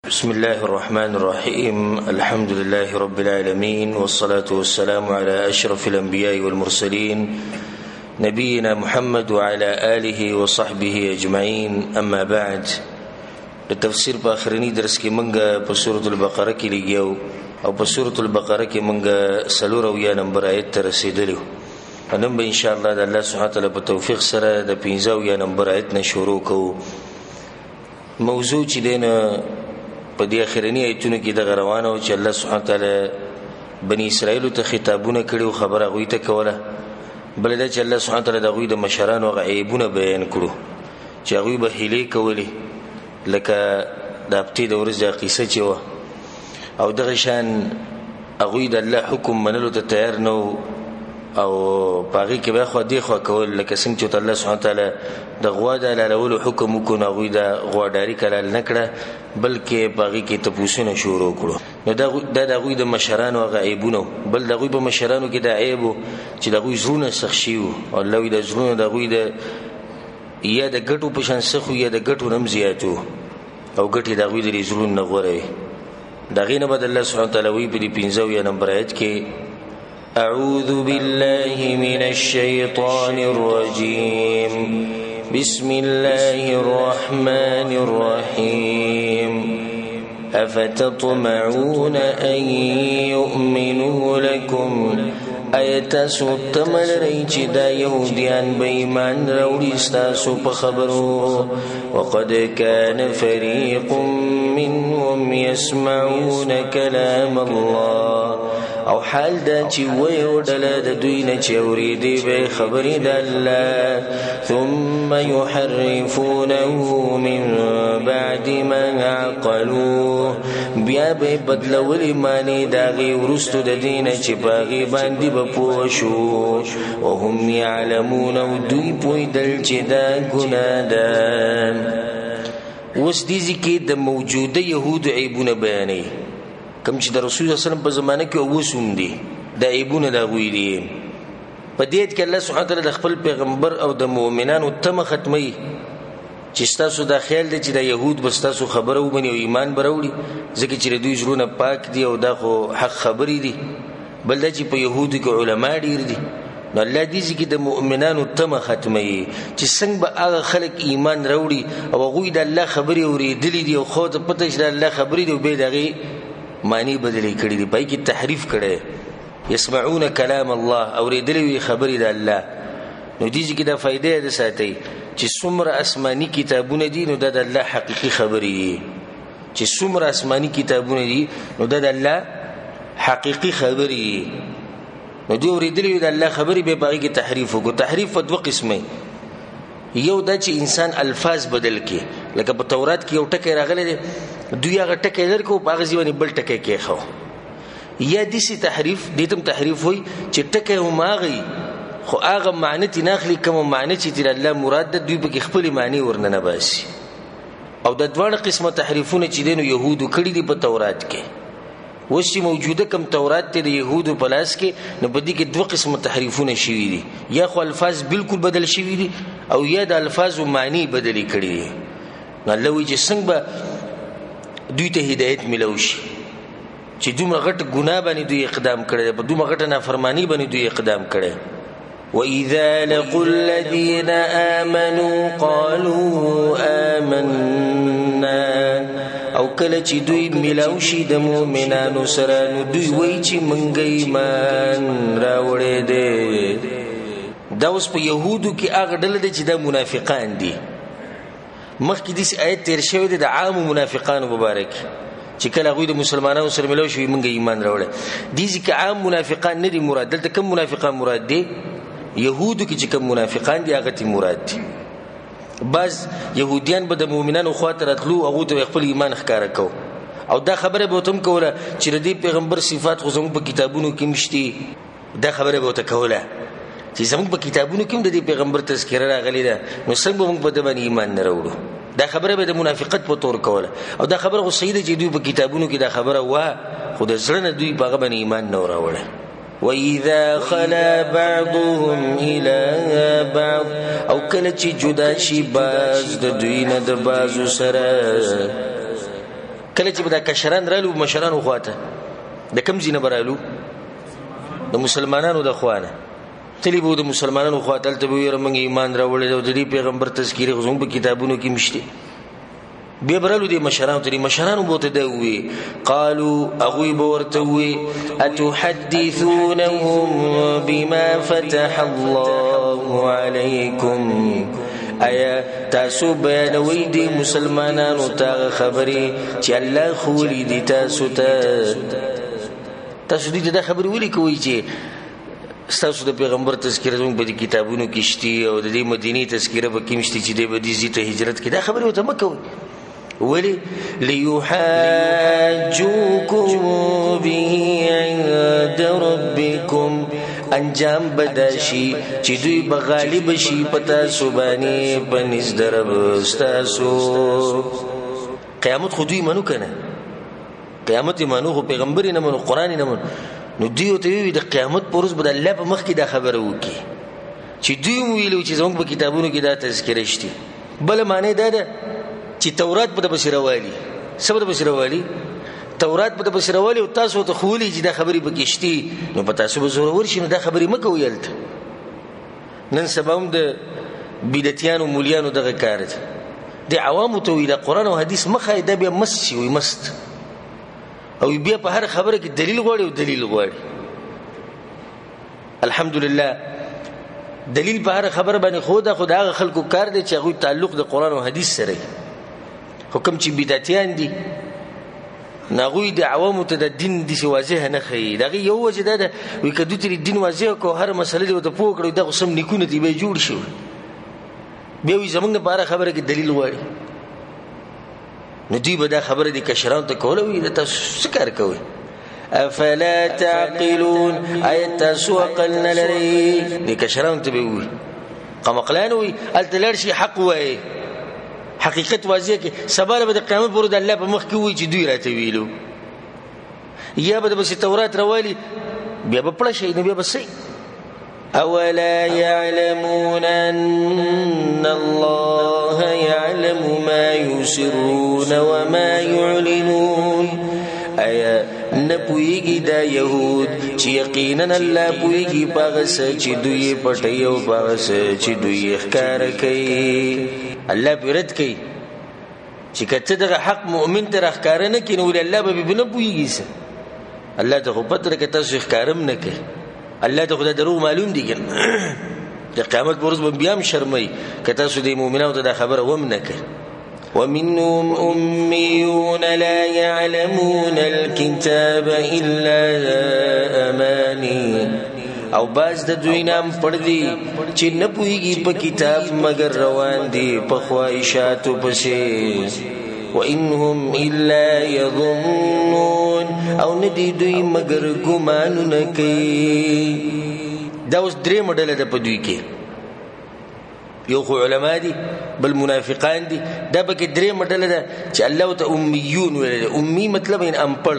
بسم الله الرحمن الرحيم. الحمد لله رب العالمين، والصلاة والسلام على أشرف الأنبياء والمرسلين نبينا محمد وعلى آله وصحبه أجمعين. أما بعد، التفسير بآخرني درس کی منگا بسورة البقرة کی لگیو او بسورة البقرة کی منگا سلور ویا نمبر آیت ترسیدلیو. انم با انشاءاللہ دا اللہ سبحانه وتعالی بتوفیق سره دا 15 ویا نمبر آیت نشورو کو. موضوع چی دینا په دې اخرنی ایتونو کې د غروانه او چې الله سبحانه وتعالی بنی اسرائیل ته خطابونه کړي، خبره غوي ته کوله، بل دا چې الله سبحانه وتعالی د غوي د مشرانو عیبونه بیان کړو چې غوي به هلي کولې، لکه د ابتدی د ورځ قصه چې و او دغه شان غوي د الله حکم منلو ته تیار نو او باغی کې به خو دی خو کول، لکه څنګه چې الله سبحانه وتعالی د غوا د لالولو حکم وکړو، غوي د غواډاری کول نه کړه، بلکې باغی کې تپوسونه شروع کړو. نو دا غوي د مشرانو غیبونو، بل د غوي په مشرانو کې د عیبو چې د غوي زړونه سخشیو، او الله وی د زړونو د غوي د یا د ګټو په شان سخو یا د ګټو نم زیاتو او ګټي د غوي د زړونو نه غوړي. دا غینه بد الله سبحانه وتعالی وی په 15 نمبر آیت کې أعوذ بالله من الشيطان الرجيم بسم الله الرحمن الرحيم أفتطمعون أن يؤمنوا لكم آیتاسو تمل رئی چی دا یهودیان بیمان روڑی استاسو پخبرو وقد كان فريق منهم يسمعون كلام الله او حال دا چی ویو ڈلا دا دوینا چی اوریدی بے خبری دا اللہ ثم يحرفونه من بعد ما عقلوه بیا بے بدلولی مانی داغی ورستو دا دینا چی باغی باندی بپوشو وهم يعلمون و دوی پوی دل چی دا گنادان. وس دیزی که دا موجوده یهود عیبون بیانی کم چې د رسول الله صلی الله علیه وسلم په زمانه کې اوسوم دي د عیبونه دا غوي دي. په دې کې الله سبحانه وتعالی د خپل پیغمبر او د مؤمنانو تم ختمي چې تاسو د خیال دي چې د يهود بس تاسو خبره وبني او ایمان بروړي، ځکه چې دوی ژوند پاک دي او دا خو حق خبري دي، بل د چې په يهودو کې علما ډیر دي. نو الله دې چې د مؤمنانو تم ختمي چې څنګه به هغه خلک ایمان راوړي او غوي د الله خبري اورېدلې دي او خو ته پته چې د الله خبري دی به دغه معنی بدلی کړي دي، پای کې تحریف کړي. يسمعون كلام الله اوریدلې خبرې د الله. نو دې چې دا فائدې ده ساتي چې څومره آسماني کتابونه دي نو د الله حقيقي خبرې دي، چې څومره آسماني کتابونه دي نو د الله حقيقي خبرې دي. نو دې اوریدلې د الله خبرې به پای کې تحریف وکړي. تحریف په دوه قسمه، یو دا چې انسان الفاظ بدل کړي، لکه په تورات کې یو ټکی راغلی دی دوی هغه ټکی لرکو په هغه ځای بل ټکی کې خو، یا دسی تحریف دیتم تحریف وي چې ټکی هماغي خو هغه معنی تی ناخلی کوم معنی چې تر الله مراد ده دوی په خپل معنی ورننه باسي. او د دوه قسمه تحریفونه چې دینو يهودو کړی دي په تورات کې، وسی موجوده کم تورات ته د يهودو په لاس کې، نو په دې کې دوه قسمه تحریفونه شوي دي، یا خو الفاظ بالکل بدل شوي دي او یا د الفاظ معنی بدلی کړی دي. نو الله وی چې څنګه دوی ته هدایت ملوشي چې دومره غټ ګناه باندې دوی اقدام کړي، په دومره غټه نافرمانی باندې دوی اقدام کړي. وَإِذَا لَقُوا الَّذِينَ آمَنُوا قَالُوا آمَنَّا او کله چې دوی ملوشي د مؤمنانو سره نو دوی وایي چې مونږ ایمان راوړې دي. دا اوس په يهودو کې هغه ډله دي چې د منافقان دي. مخکې دې آیت تیر شوی دی د عام منافقانو مبارک چې کله غوی د مسلمانانو سره ملو شي مونږ ایمان راوړل. دي چې عام منافقان نه دي مراد، دلته کوم منافقان مراد دي؟ يهودو کې چې کوم منافقان دي هغه تی مراد دي. بعض يهوديان به د مؤمنانو خاطر اتلو او ته خپل ایمان ښکارا کو، او دا خبره به تم کوله چې د پیغمبر صفات خو زموږ په کتابونو کې مشتي. دا خبره به ته کوله چې زموږ په کتابونو کې د پیغمبر تذکرہ راغلی ده، نو څنګه موږ په دې باندې ایمان نه راوړو؟ دا خبره به د منافقت په تور کوله. او دا خبره خو صحیح ده چې دوی په کتابونو کې دا خبره وا، خو د زړه نه دوی په هغه باندې ایمان نه راوړل. وَإِذَا خَلَا بَعْضُهُمْ إِلَى بَعْضٍ او کله چې جدا شي باز د دوی نه د بازو سره کله چې دا کشران رالو مشرانو خواته د کم ځینه برالو د مسلمانانو د خوانه تلی بو د مسلمانانو خواته تل به رمنګ ایمان راوړل او د دې پیغمبر تذکیره غوږ په کتابونو کې مشته بیا برالو دي مشرانو تری مشرانو بوته دوی قالوا اغوی بورتوي اتحدثونهم بما فتح الله عليكم ایا تاسو بیانوي دي مسلمانانو ته خبري چې الله خولي دي تاسو ته تاسو دې دا خبري ولي کوي چې تاسو د پیغمبر تذکره زموږ په کتابونو کې شتي او د دې مدینه تذکره به کې مشتي چې د بدیزي ته هجرت کې دا خبري وته مکوي ولي ليحاجوكم به عند ربكم انجام بداشي چې دوی بغالب شي پتا سبانه پنځ درب استاسو قیامت خو دوی منو کنه قیامت منو خو پیغمبر نه منو قران نه منو نو دیو ته وی د قیامت پرز بد الله په مخ کې دا خبره وکي چې دوی ویلو چې زموږ په کتابونو کې دا تذکرې شتي بل معنی دا ده چې تورات په بصیروالي سبب د بصیروالي تورات په بصیروالي او تاسو ته خولي چې دا خبري بکشتي نو په تاسو به زور ورشي نو دا خبري مکو ویلته نن سباوم د بدعتيانو مولیانو دغه کار دي د عوامو ته ویل قرآن او حديث مخه دا به مست شي وي مست او بیا په هر خبره کې دلیل غواړي او دلیل غواړي الحمدلله دلیل په هر خبره باندې خدا هغه خلکو کار دي چې هغه تعلق د قرآن او حديث سره حکم چې بدعتيان دي ناغوی د عوامو ته د دین د واضح نه خي دغه یو وجه ده وي کدو تر دین واضح کو هر مسله د پوه کړو د قسم نیکونه دی به جوړ شي بیا وي زمونږ په اړه خبره کې دلیل وایي نو دی به دا خبره د کشران ته کوله وي تاسو څه کار کوئ افلا تعقلون ايت سوقلنا لري د کشران ته وي قمقلان وي التلر شي حق وایي حقیقت واضح کې سبا به د قیامت پر د الله په مخ کې وي چې دوی راته ویلو یا به د تورات راوالي بیا په پړه شي نو بیا به سي اولا يعلمون ان الله يعلم ما يسرون وما يعلنون ایا نپویږي دا يهود چې یقینا الله پویږي پاغه چې دوی پټي او پاغه چې دوی ښکار کوي الله بیرت کوي چې کته دغه حق مؤمن ته ښکار نه کینو ول الله به نه پویږي الله ته خو پتر کې تاسو ښکارم نه کوي الله ته خدای درو معلوم دي ګن د قیامت ورځ به بیا هم شرمای کته سو د مؤمنانو ته خبره وم نه کوي ومنهم أميون لا يعلمون الكتاب إلا أماني او باز د دوی نام پړ دي چې نه پويږي په کتاب مگر روان دي په خواهشاتو پسې وانهم الا يظنون او ندي دوی مگر ګمانونه کوي دا اوس درې مډل ده په دوی کې یو خو علما دي بل منافقان دي دا به کې درې مډل ده چې الله ته امیون ویل امي مطلب ان امپړ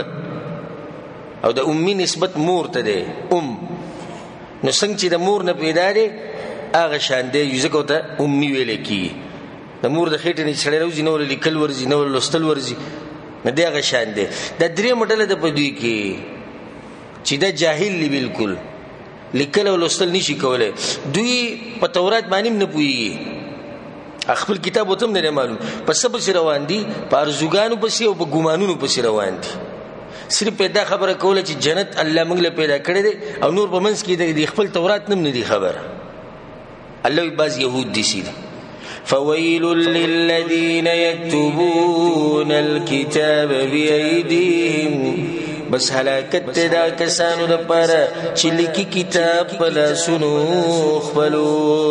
او د امي نسبت مور ته ده نو څنګه چې د مور نه پیدا دي هغه شان دی یوزکو ته امي ویل کی د مور د خېټې نه چړې راوځي نو لیکل ورځي نو لوستل ورځي نه دی هغه شان دی د درې مډل د پدوي کې چې دا جاهل لی بالکل لیکل او لوستل نشي کولای دوی په تورات باندې نه پوي خپل کتاب وتم نه معلوم پس سبا روان دي په ارزوګانو پسې او په ګمانونو پسې روان دي صرف پیدا خبره کوله چې جنت الله موږ له پیدا کړی دی او نور په منځ کې د خپل تورات نم نه دی خبره الله باز يهود دي سي فويل للذين يكتبون الكتاب بأيديهم بس هلاکت دا کسانو د پاره چې لیکي کتاب بلا سنو خپلو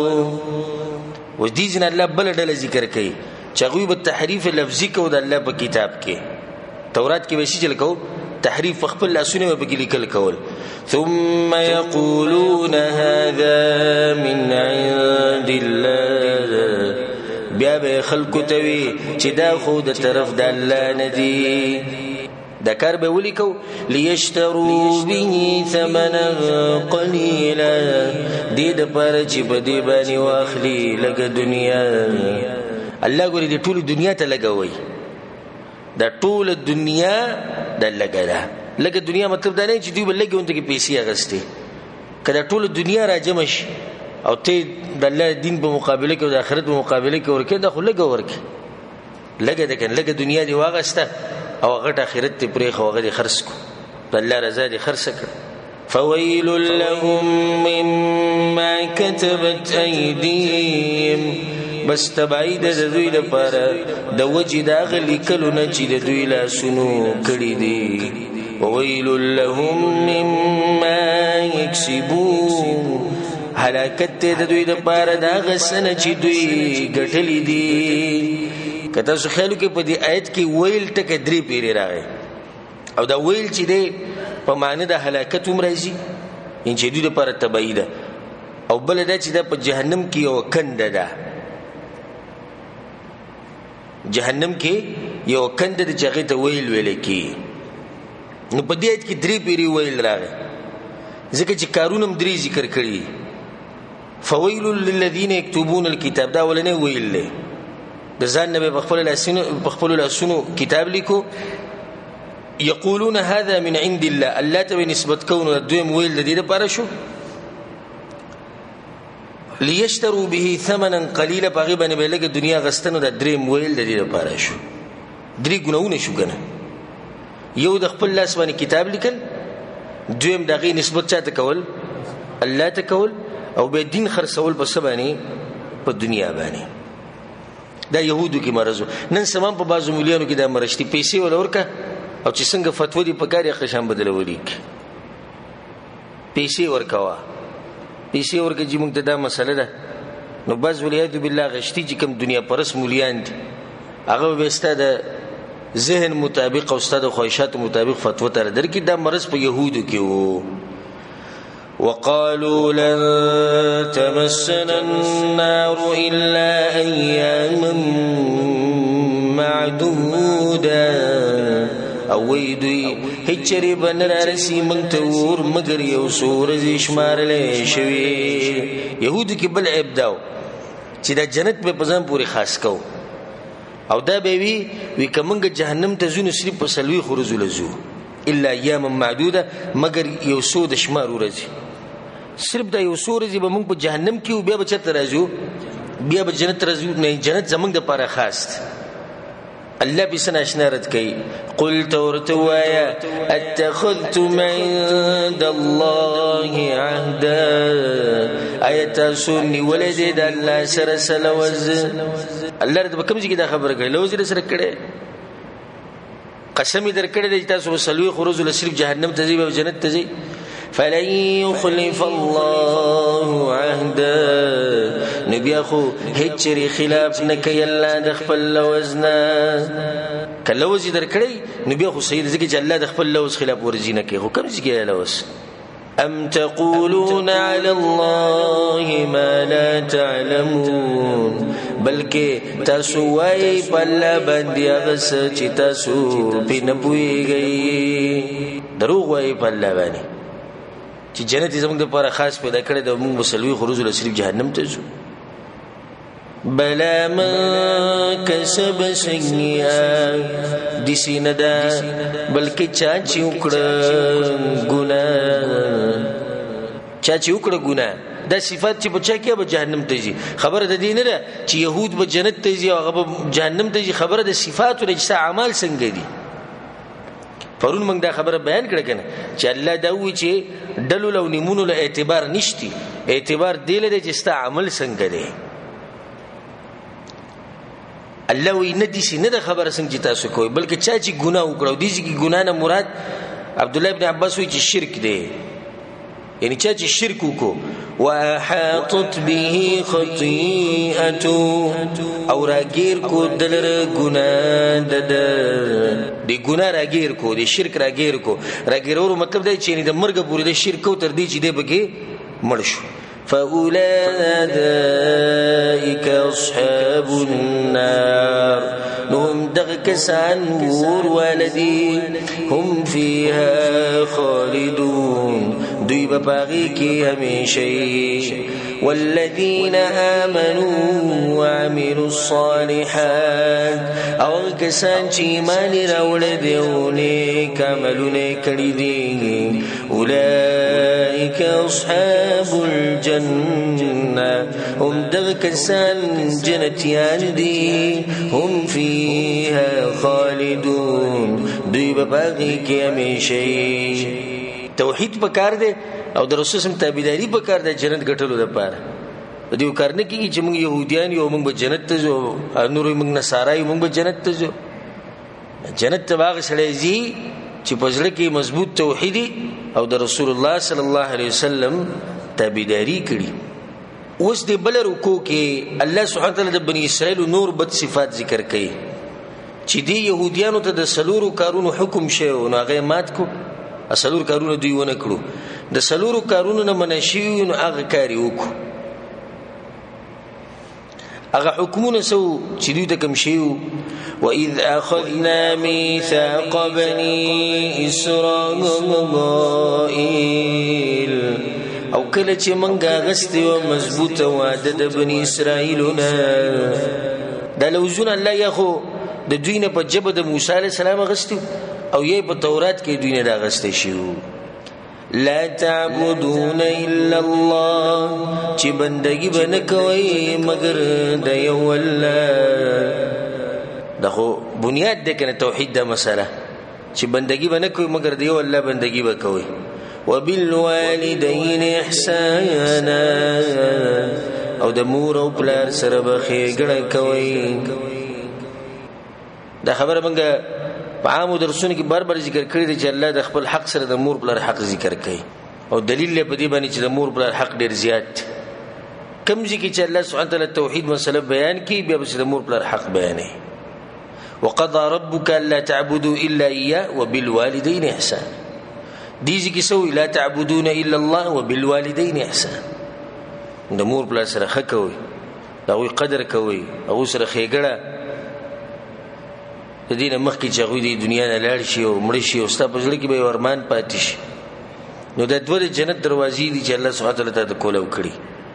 ودي جن الله بل ډله ذکر کوي چې غوی په تحریف لفظي کو د الله په کتاب کې تورات کې وشي چل کو تحریف خپل لاسونه به کې لیکل کول ثم يقولون هذا من عند الله بیا به خلق توي چې دا خو د طرف د الله ندي دا کار به ولیکو ليشتروا به ثمنا قليلا دې د پر چې په دې باندې واخلي لګ دنیا الله ګوري دې ټول دنیا ته لګوي دا ټول دنیا دا لګه ده. لګه دنیا مطلب دا نه چې دوی بل لګي اونته کې پیسې اغستې. کله ټول دنیا را جمع شي او ته د الله دین په مقابله کې او د آخرت په مقابله کې ورکې دا خو لګه ورکې. لګه ده کنه لګه دنیا دی واغسته او غټ آخرت ته پرې خو غدي خرڅ کو. د الله رضا دي خرڅ کړ. فويل لهم مما كتبت ايديهم بس تبعید د دوی لپاره د وجد غلی کلو نه چې د دوی لا سنو کړی دي. وويل لهم مما يكسبون هلاکت د دوی لپاره دا غسنه چې دوی ګټلې دي. کته څه خیالو کې په دې آیت کې ویل ټکه درې پیری راغی او دا ویل چې دی په معنی د هلاکت هم راځي ان چې دوی لپاره تبعی ده او بل دا چې دا په جهنم کې یو کنده ده. جهنم کې یو کنده ده چې هغې ته ویل ویل کېږي. نو په دې آیت کې درې پیری ویل راغی ځکه چې کارونه هم درې ذکر کړي. فویل للذین یکتبون الکتاب دا اولنی ویل دی د ځان نه به په خپلو لاسونو کتاب لیکو. یقولون هذا من عند الله الله ته نسبت کوو. دویم ویل د دې لپاره شو لیشتروا به ثمنا قلیلا په هغې باندې به لږه دنیا غستنو. دا دریم ویل د دې لپاره شو. درې ګناهونه شو که نه. یو د خپل لاس باندې کتاب لیکل، دویم د هغې نسبت چا ته کول؟ الله ته کول، او بیا دین خرڅول په څه باندې؟ په دنیا باندې. دا یهودو کې مرض و. نن سبا په بعضو مولیانو کې دا مرض دي. پیسې وله ورکه او چې څنګه فتوا دي په کار یې خشان بدلولی پیسې ورکوه. پیسې ورکه چې موږ ته دا مسله ده. نو بعض ولیعیاذ بالله غشتي چې کوم دنیا پرست مولیان دي هغه به ستا د ذهن مطابق او ستا د خواهشاتو مطابق فتوا تر درکړي. دا مرض په یهودو کې و. وقالوا لن تمسنا النار إلا أياما معدودا او ویدوی هچری بن رارسی منتور مگر یو سورزی شمارلے شوی. یهودو کی بل عیب داو چې دا جنت به پزان پوری خاص کو او دا به وی کمنګ جهنم ته زونه صرف په سلوي خروزو لزو الا ایام معدوده مگر یو سود شمار ورزي. صرف دا یو سورزی به موږ په جهنم کې او بیا به چته راځو بیا به جنت راځو. نه جنت زمونږ د پاره خاص الله بسنا اشنارت كي قل تورتوايا اتخذتم عند الله عهدا ايتا سني ولدي د الله سره سلوز. الله رته کوم ځای کې دا خبره کوي لوز سره کړي قسم در کړي د تاسو سلوي خروج له صرف جهنم ته ځي او جنت ته ځي. فلن يخلف الله عهدا نبي اخو هچري خلاف نکي الله د خپل لوزنا. کله وزي در کړی نبي اخو سید ځکه چې الله د خپل لوز خلاف ورزي نه کوي. خو کوم ځای لوز؟ ام تقولون على الله ما لا تعلمون بلکې تاسو وايي په الله باندې هغه څه چې تاسو پې نه پوهېږئ. دروغ وايي په الله باندې چې جنت زموږ لپاره خاص پیدا کړی د موږ مسلوي خروج له صرف جهنم ته ځو. بلا من کسب سیئا دسی نه ده بلکې چا چې وکړه ګناه. چا چې وکړه ګناه دا صفات چې په چا کې به جهنم ته ځي. خبره د دې نه ده چې یهود به جنت ته ځي او هغه به جهنم ته ځي. خبره د صفاتو د اعمال څنګه دي. پرون موږ دا خبره بیان کړه کنه چې الله دا وی چې ډلو لو نیمونو له اعتبار نشتی. اعتبار دی له چې ستا عمل څنګه دی. الله وی نه دي سي نه د خبره څنګه تاسو کوی بلکې چا چې ګناه وکړو دي چې ګناه نه مراد عبد الله ابن عباس وی چې شرک دی. یعنی چا چې شرک وکړو واحاطت به خطيئته او راګیر کو دلر ګناه د ګناه راګیر کو د شرک راګیر کو. راګیرولو مطلب دی چې د مرګ پورې د شرک او تر دې چې دی بګي مړ شو. فأولئك أصحاب النار هم دغكسان ور والدي هم فيها خالدون دوی بپاغي کی همیشه. والذين آمنوا وعملوا الصالحات او کسان چې ایمان راوړي دي او نیک عملونه کړي دي اولئک اصحاب الجنه هم دغه کسان جنتیان دي هم فيها خالدون دوی به باقی کې همیشه توحید پکار دی او د رسول سم تابعداري پکار دی جنت ګټلو لپاره دیو کارنه کې چې موږ يهوديان یو موږ به جنت ته ځو نور موږ نصارای موږ به جنت ته ځو جنت ته باغ سړی زی چې پزړه کې مضبوط توحیدی او د رسول الله صلی الله علیه وسلم تابعداري کړي اوس د بل رکوع کې الله سبحانه وتعالی د بنی اسرائیل نور بد صفات ذکر کړي چې دی يهوديانو ته د سلورو کارونو حکم شوی نو هغه مات کو سلور کارونه دوی ونه کړو د سلورو کارونو نه منشي نو هغه کاری وکړو هغه حکمونه سو چې دوی ته کوم شیو وَإِذْ أَخَذْنَا مِيثَاقَ بَنِي إِسْرَائِيلَ او کله چې منګه غستې او مضبوطه وعده د بني اسرائیلونه د لوزون الله یخو د دوی نه په جبه د موسی علی السلام غستې او یې په تورات کې دوی نه دا غستې شو لا تعبدون الا الله چې بندگی بنه کوي مگر د یو الله دغه بنیاد د کنه توحید د مسله چې بندگی بنه کوي مگر د یو الله بندگی وکوي وبالوالدین احسانا او د مور او پلار سره بخې ګړه کوي دا خبره منګه په عامو درسونو کې بار ذکر کړی دی چې الله د خپل حق سره د مور بلر حق ذکر کوي او دلیل په دې باندې چې د مور بلر حق ډیر زیات کم ځکه چې الله سبحانه وتعالی توحید مسله بیان کوي بیا به د مور بلر حق بیانوي وقضى ربك الا تعبدوا الا اياه وبالوالدين احسانا دې ځکه سوې لا تعبدون الا الله وبالوالدين احسانا د مور بلر سره حق کوي دا وی قدر کوي او سره خېګړه د دې مخکې چې غوې د دنیا نه لاړ شي او مړ شي او ستا په ځل کې به ورمان پاتې شي نو د دوه جنت دروازې دي چې الله سبحانه وتعالی ته کوله وکړي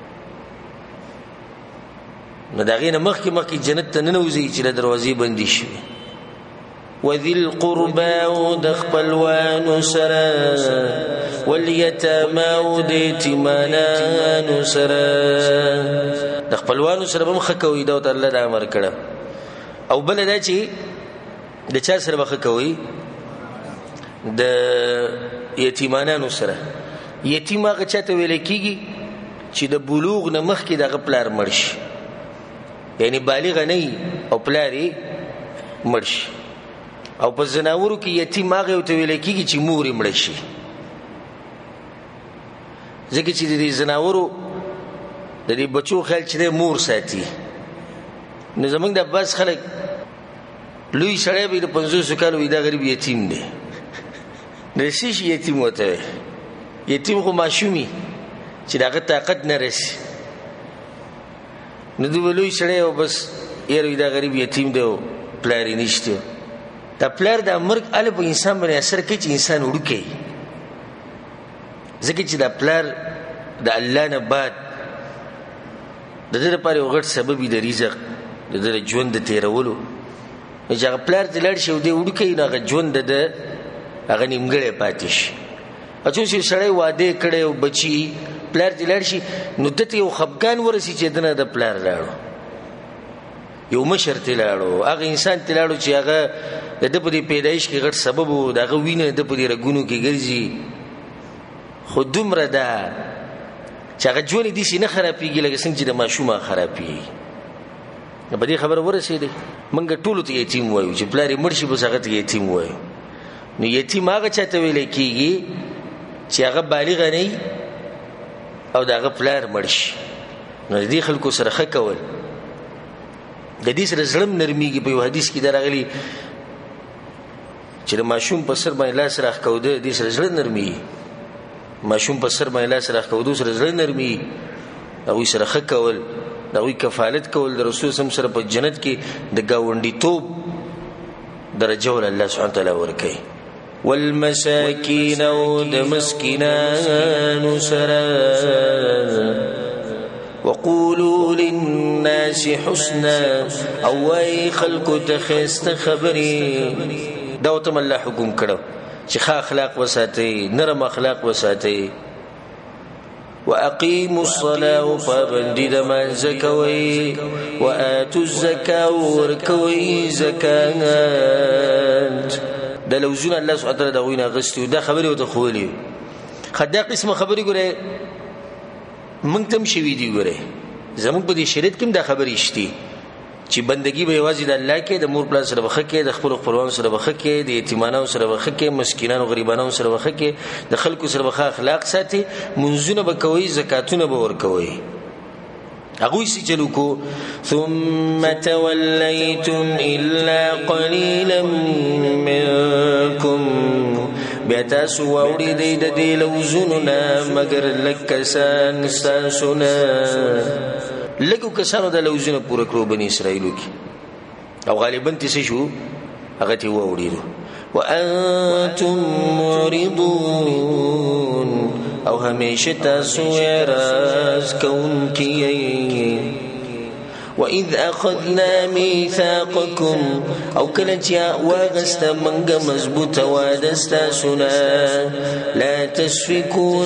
نو دا غینه مخکې جنت ته نه نوځي چې د دروازې بندي شي وذي القربى ودخلوان سرا واليتامى وديتمان سرا دخلوان سرا هم خکوي دا الله د امر کړه او بل دا چې د چا سره بخ کوي د یتیمانانو سره یتیم هغه چاته ویل کیږي چې د بلوغ نه مخکې د غپلار مرش یعنی بالغ نه او پلاری مرش او په زناورو کې یتیم هغه ته ویل کیږي چې مور مړ شي ځکه چې د زناورو د دې بچو خیال چې مور ساتي نو زمونږ د بس خلک لوی سړی به د 500 کالو دا غریب یتیم دی نشي یتیم وته یتیم خو ماشومی چې داغه طاقت نه رسي نو دوی لوی سړی او بس یې دا غریب یتیم دی او پلاری نشته دا پلار د مرګ ال په انسان باندې اثر کوي چې انسان وړوکی ځکه چې دا پلار د الله نه بعد د دې لپاره یو غټ سبب دی د رزق د دې ژوند تیرولو چې هغه پلار د لړ شو دی وړوکی نه هغه ژوند د هغه نیمګړی پاتې شي اچو چې سړی واده کړي او بچي پلار د لړ شي نو دته یو خفګان ورسي چې دنه د پلار لاړو یو مشر تلاړو هغه انسان تلاړو چې هغه د په پیدایش کې غټ سبب وو دغه وینه د په رګونو کې ګرځي خو دومره ده چې هغه ژوند دي سي نه خرابېږي لکه څنګه چې د ماشومه خرابېږي په دې خبره ورسېده منګه ټول ته یتیم وایو چې پلار مرشي بس هغه ته یتیم وایو نو یتیم هغه چاته ویل کېږي چې هغه بالغ نه او دغه پلار مرشي نو دې خلکو سره ښه کول د دې سره ظلم نرميږي په یو حدیث کې درغلي چې د ماشوم په سر باندې لاس راخ کوده دې سره ظلم نرمي ماشوم په سر باندې لاس راخ کوده سره ظلم نرمي او سره ښه کول دا وی کفالت کول د رسول سم سره په جنت کې د گاونډي توپ درجه ول الله سبحانه وتعالى ورکي والمساکین او د مسکینان سره وقولوا للناس حسنا او وای خلقو ته خسته خبري دا ته الله حکم کړو چې ښه اخلاق وساتئ نرم اخلاق وساتئ واقيموا الصلاه وفابندي د منځ کوي واتوا الزکاه ورکوي زکات د لوزونه الله سبحانه وتعالى دا وینا غستو دا خبري او ته خولي خدا قسمه خبري ګره مونږ تم شوي دي ګره زموږ په دې شریعت کې دا خبري شتي چې بندگی به واجب د الله کې د مور پلان سره بخښه کې د خپل خپلوان سره بخښه کې د یتیمانو سره بخښه کې مسکینانو غریبانو سره بخښه کې د خلکو سره بخښه اخلاق ساتي منځونه به کوي زکاتونه به ورکوي هغه سي چلو کو ثم توليتم الا قليلا منكم بیاتاسو واوری دی د دې لوزوننا مگر لکسان ساسونا لګو کسانو د لوزونه پوره کړو بني اسرائیلو کې او غالبا تاسو شو هغه تی واوریدو وانتم معرضون او همیشه تاسو راز کون کیئ وَإِذْ أَخَذْنَا مِيثَاقَكُمْ أو كلتيا واغست منغ مزبوط وادستاسنا لا تسفكون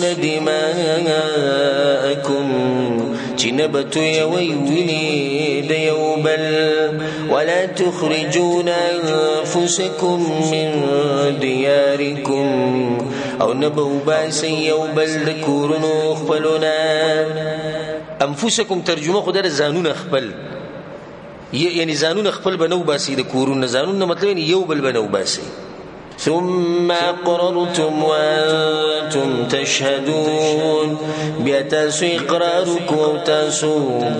دماءكم جنبت يويوني ديوبل ولا تخرجون أنفسكم من دياركم او نبو باسي يوبل ذكورن اخبلنا انفسکم ترجمه خدای زانون خپل یعنی زانون خپل بنو باسی د کورون زانون مطلب یو بل بنو باسی ثم اقررتم وانتم تشهدون بیاتاسو اقرارکم او تاسو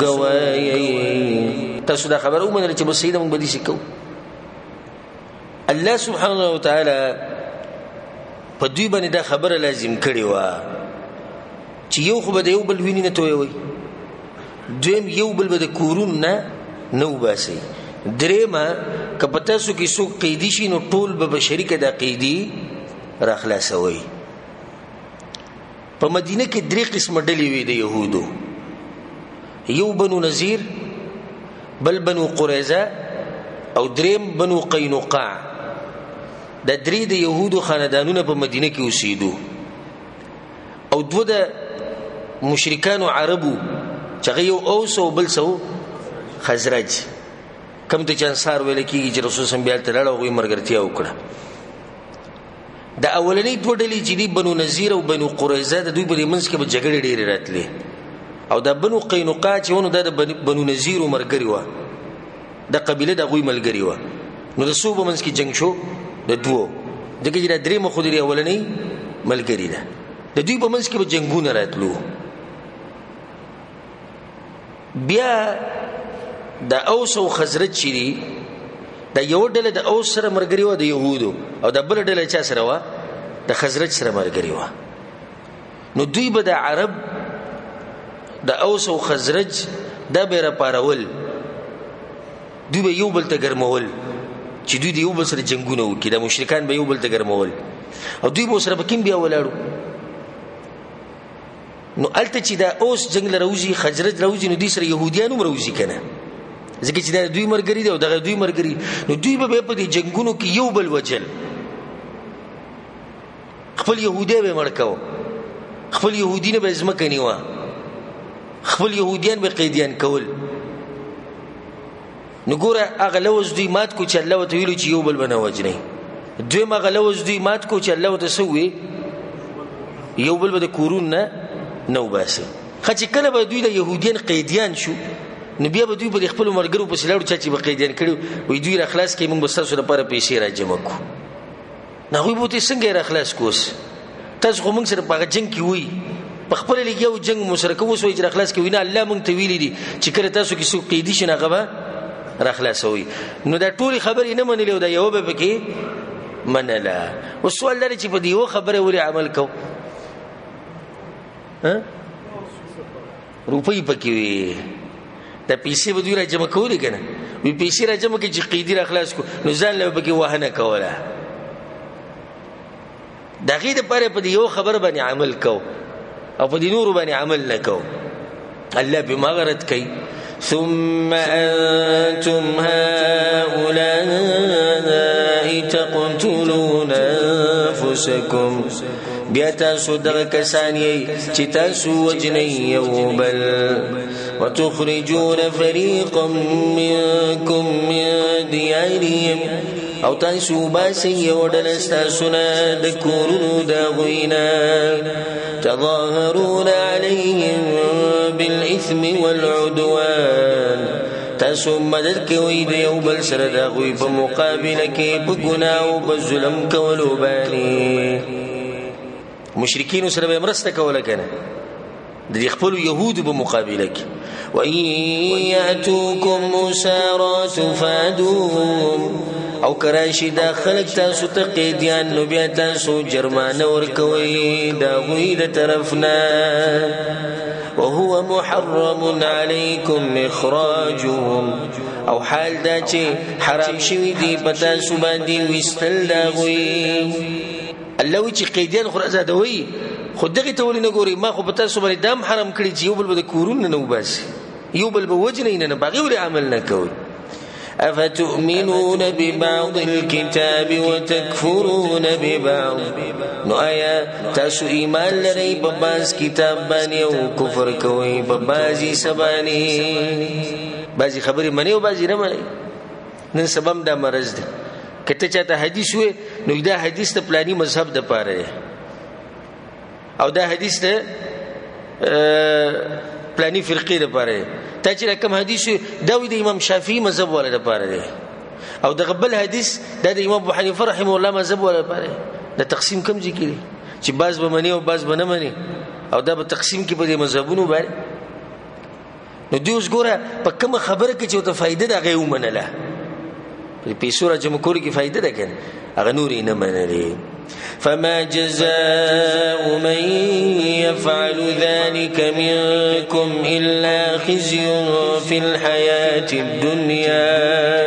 گواهی تاسو دا خبر ومنل چې بسیده مونږ بدی سکو الله سبحانه وتعالى په دوی باندې دا خبره لازم کړی و چې یو خو به یو بل ویني نه توي وي دویم یو بل به د کورون نه نو باسي درېما کپتا سو کې سو قیدی شي نو ټول به شریک د قیدی را خلاصوي په مدینه کې درې قسم ډلې وي د يهودو یو بنو نذیر بل بنو قریظه او دریم بنو قینقاع د درې د يهودو خاندانونه په مدینه کې اوسېدو او دوه د مشرکانو عربو چې یو اوس او بل سو خزرج کوم ته چانسار ویل کیږي چې رسول الله بیا تل راغوي مرګرتیا وکړه د اولنۍ دوه ډلې چې دی بنو نذیر او بنو قریظه د دوی په منځ کې به جګړې ډېرې راتلې او د بنو قینقاع چې ونه د بنو نذیر مرګري و د قبيله د غوي ملګری و نو د صوبه منځ کې جنگ شو د دوه دغه چې د درې مخدري اولنۍ ملګری ده د دوی په منځ کې به جنگونه راتلو بیا د اوس او خزرج چيري د یو ډله د اوس سره مرګري و د يهودو او د بل ډله چا سره و د خزرج سره مرګري و نو دوی به د عرب د اوس او خزرج د بیره پارول دوی به یو بل ته ګرمول چې دوی د یو بل سره جنگونه وکړي د مشرکان به یو بل ته ګرمول او دوی به سره پکې بیا ولاړو نو الته چې دا اوس جنگ لروزي خزرج لروزي نو دي سره يهوديانو مروزي کنه ځکه چې دا دوی مرګري دي او دغه دوی مرګري نو دوی به په دې جنگونو کې یو بل وجل خپل يهودي به مړکاو خپل يهودينه به ځمکه نیوا خپل يهوديان به قیدیان کول نو ګوره هغه لوز دوی مات کو چې الله وتعالى ویلو چې یو بل بنه وجني دوی هغه لوز دوی مات کو چې الله وتعالى یو بل به کورون نه نو باسي خچ کله به دوی د يهوديان قیدیان شو نو بیا به دوی په خپل مرګرو په سلاړو چې به قیدیان کړي وي دوی را خلاص کې موږ بس تاسو لپاره پیسې راجمع کو نه وي بوته څنګه را خلاص کوس تاسو موږ سره په جنگ کې وي په خپل لګیو جنگ مشرکو وسوي چې را خلاص کې وینا الله موږ ته ویلي دي چې کله تاسو کې سو قیدی شنه غبا را خلاصوي نو دا ټول خبرې نه منلې او دا یو به پکې منله وسوال لري چې په دې یو خبره ولې عمل کو روپۍ پکې وي د پیسې به دوی را جمع کولې کنه وی پیسې را جمع کې چې قیدی را خلاص کو نو ځان له پکې وهنه کوله دغه د پاره په یو خبر باندې عمل کو او په دې نور باندې عمل نه کو الله بمغرد كي ثم أنتم هؤلاء تقتلون أنفسكم بیا تاسو دغه کسان یې چې تاسو وجنئ یو بل وتخرجون فريقا منكم من ديارهم او تاسو باسي یو ډله ستاسو نه د کورونو د غوینا تظاهرون عليهم بالإثم والعدوان تاسو مدد کوي د یو بل سره د غوی په مقابله کې په ګناه او په ظلم کولو باندې مشرکین سره به مرسته کوله کنه د خپل يهود په مقابله کې وَإِن يَأْتُوكُمْ أُسَارَى تُفَادُوهُمْ او کراشي دا خلق تاسو ته قیدیان نو بیا تاسو جرمانه ورکوي دا غوی د طرفنا وهو محرم عليكم اخراجهم او حال دا چې حرام شوی دی پتا سو باندې وستل دا غوی الله چې قیدیان خو آزادوي خو دغه تول نه ګوري ما خو پتا سو باندې دام حرام کړی چې یو بل به کورون نه وباسي یو بل به وجنه نه باغي ور عمل نه کوي افتؤمنون ببعض الكتاب وتكفرون ببعض نو آیا تاسو ایمان لرئ په بعض کتاب باندې او کفر کوئ په بعضی سبانی بعضی خبرې منئ او بعضی نه منئ نن سبب دا مرض دی کته چاته حدیث وې نو دا حدیث ته پلانی مذهب د پاره او دا حدیث ته پلانی فرقې د پاره تا چې کوم حدیث دا د امام شافعي مذهب ولا د پاره دی او د قبل حدیث دا د امام ابو حنیفه رحمه الله مذهب ولا د پاره د تقسیم کوم ځکه چې بعض به منی او بعض به نه منی او دا به تقسیم کې په مذهبونو باندې نو دوی اوس ګوره په کوم خبره کې چې ته فائدې دا غي ومنله په سوره جمهور کې فائدې ده کنه هغه نور نه منلې فما جزاء من يفعل ذلك منكم إلا خزي في الحياة الدنيا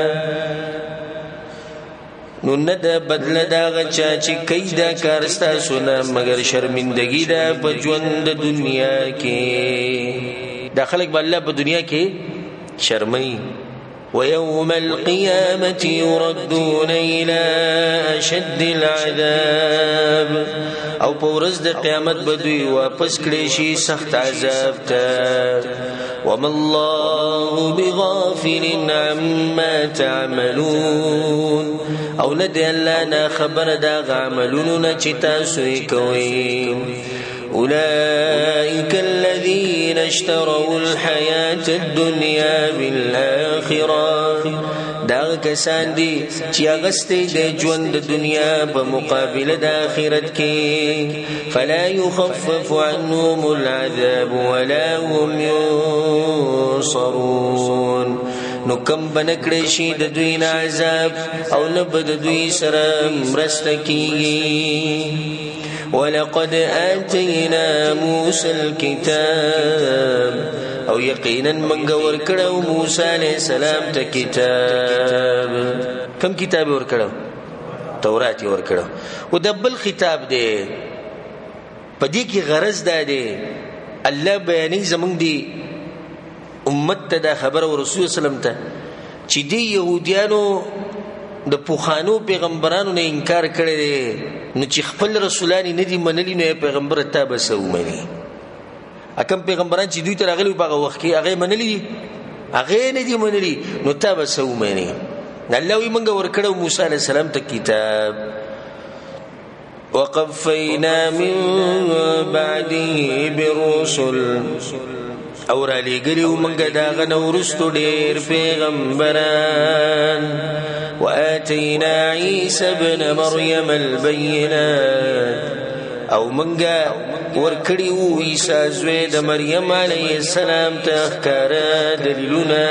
نو ند بدل دا غچا چې کیدا کارستا سونه مگر شرمندگی دا په ژوند د دنیا کې داخلك بالله په دنیا کې شرمای ويوم القيامة يردون إلى أشد العذاب او پورز د قیامت بدوی واپس کړي شي سخت عذاب ته وما الله بغافل عما تعملون او ندي الله نا خبر دا عملون چې تاسو کوي أولئك الذين اشتروا الحياة الدنيا بالآخرة دا کسان دي چې اغستې د ژوند د دنیا په مقابله د آخرت کې فلا يخفف عنهم العذاب ولا هم ينصرون نو کم بنکړې شي د دوی نه عذاب او نه بد دوی سره مرسته کیږي ولقد آتينا موسى الكتاب او يقينا من ورکړو موسی عليه السلام ته کتاب کم کتاب ورکړو تورات ورکړو او دبل خطاب دی پدې کې غرض ده دی الله بیانې زمونږ دی امت ته دا خبر او رسول سلام ته چې دی يهوديانو د پوخانو پیغمبرانو نه انکار کړی دی نو چې خپل رسولانی نه دي منلی نو پیغمبر ته بس ومني اکم پیغمبران چې دوی ته راغلي په هغه وخت کې هغه منلی هغه نه دي منلی نو ته بس ومني الله وي منګه ورکړو موسی عليه السلام ته کتاب وقفینا من بعده بالرسل اور علی ګریو منګه دا غنورستو ډیر پیغمبران وآتينا عيسى ابن مريم البينات او منګه ورکړیو عیسی زوی د مریم علیه السلام ته ښکار دلیلونه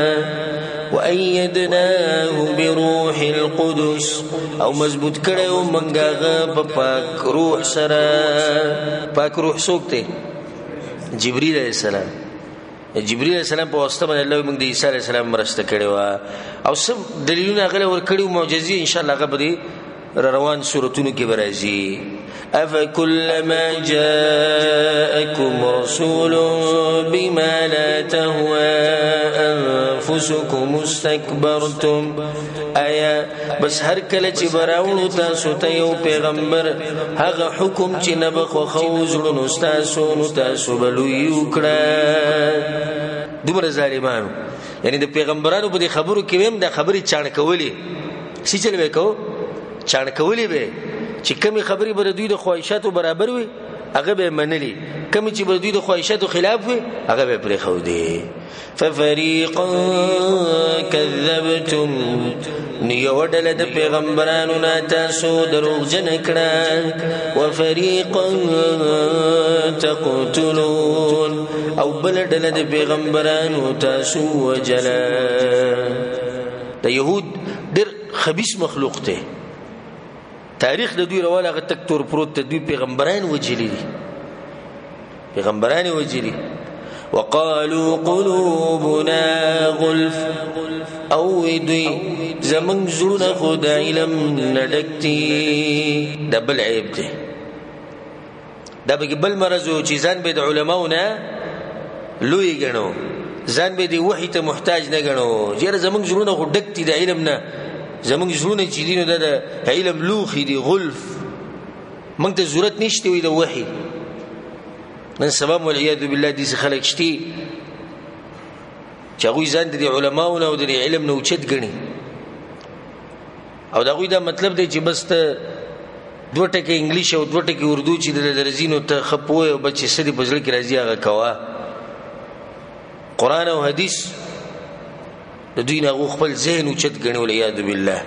وأيدناه بروح القدس او مضبوط کړو منګه په پاک روح سره پاک روح سوکته جبريل عليه السلام جبريل عليه السلام په واسطه باندې الله موږ د عيسى عليه السلام مرسته کړو او سم دلیلونه غل ور کړو معجزې ان شاء الله غبري روان سورتونو کې برازي أفكلما جاءكم رسول بما لا تهوى أنفسكم استكبرتم آیا بس هر کله چې براوړو تاسو ته یو پیغمبر هغه حکم چې نه بخو زړونو تاسو نو تاسو بلوي وکړه دومره ظالمانو یعنی د پیغمبرانو په خبرو کې ویم د خبرې چاڼ کولې سی چل وکاو چاڼ کولې به چې کمی خبرې بر دوی د خواهشاتو برابر وي هغه به منلي کمی چې بر دوی د خواهشاتو خلاف وي هغه به پرې خو دي ففريقا كذبتم نيودل د پیغمبرانو نه تاسو دروغجن کړه وفريقا تقتلون او بلدل د پیغمبرانو تاسو وجلا د يهود ډېر خبيث مخلوق ته تاریخ د دوی رواله غ تک تور پروت د دوی پیغمبران وجلی پیغمبران وجلی وقالوا قلوبنا غلف او دوی زمن زړه خدای علم نډکتی دبل عیب دی دا به بل مرزو چې ځان به د علماونه لوی غنو ځان به دی وحی ته محتاج نه غنو جره زمن زړه خدکتی د علم نه زمونږ زړونه چې دینو د علم لوخي دي غلف موږ ته ضرورت نشته وي د وحي نن سبا والعياذ بالله دي خلک شتي چې هغوی ځان د علماو او د علم نه اوچت ګڼي او دا غوی دا مطلب دی چې بس ته دوه ټکي انګلیش او دوه ټکي اردو چې د درزینو ته خپوي او بچي سړي پزړه کې راځي هغه کوا قران او حديث د دوی نه خپل ذهن اوچت ګڼي والعياذ بالله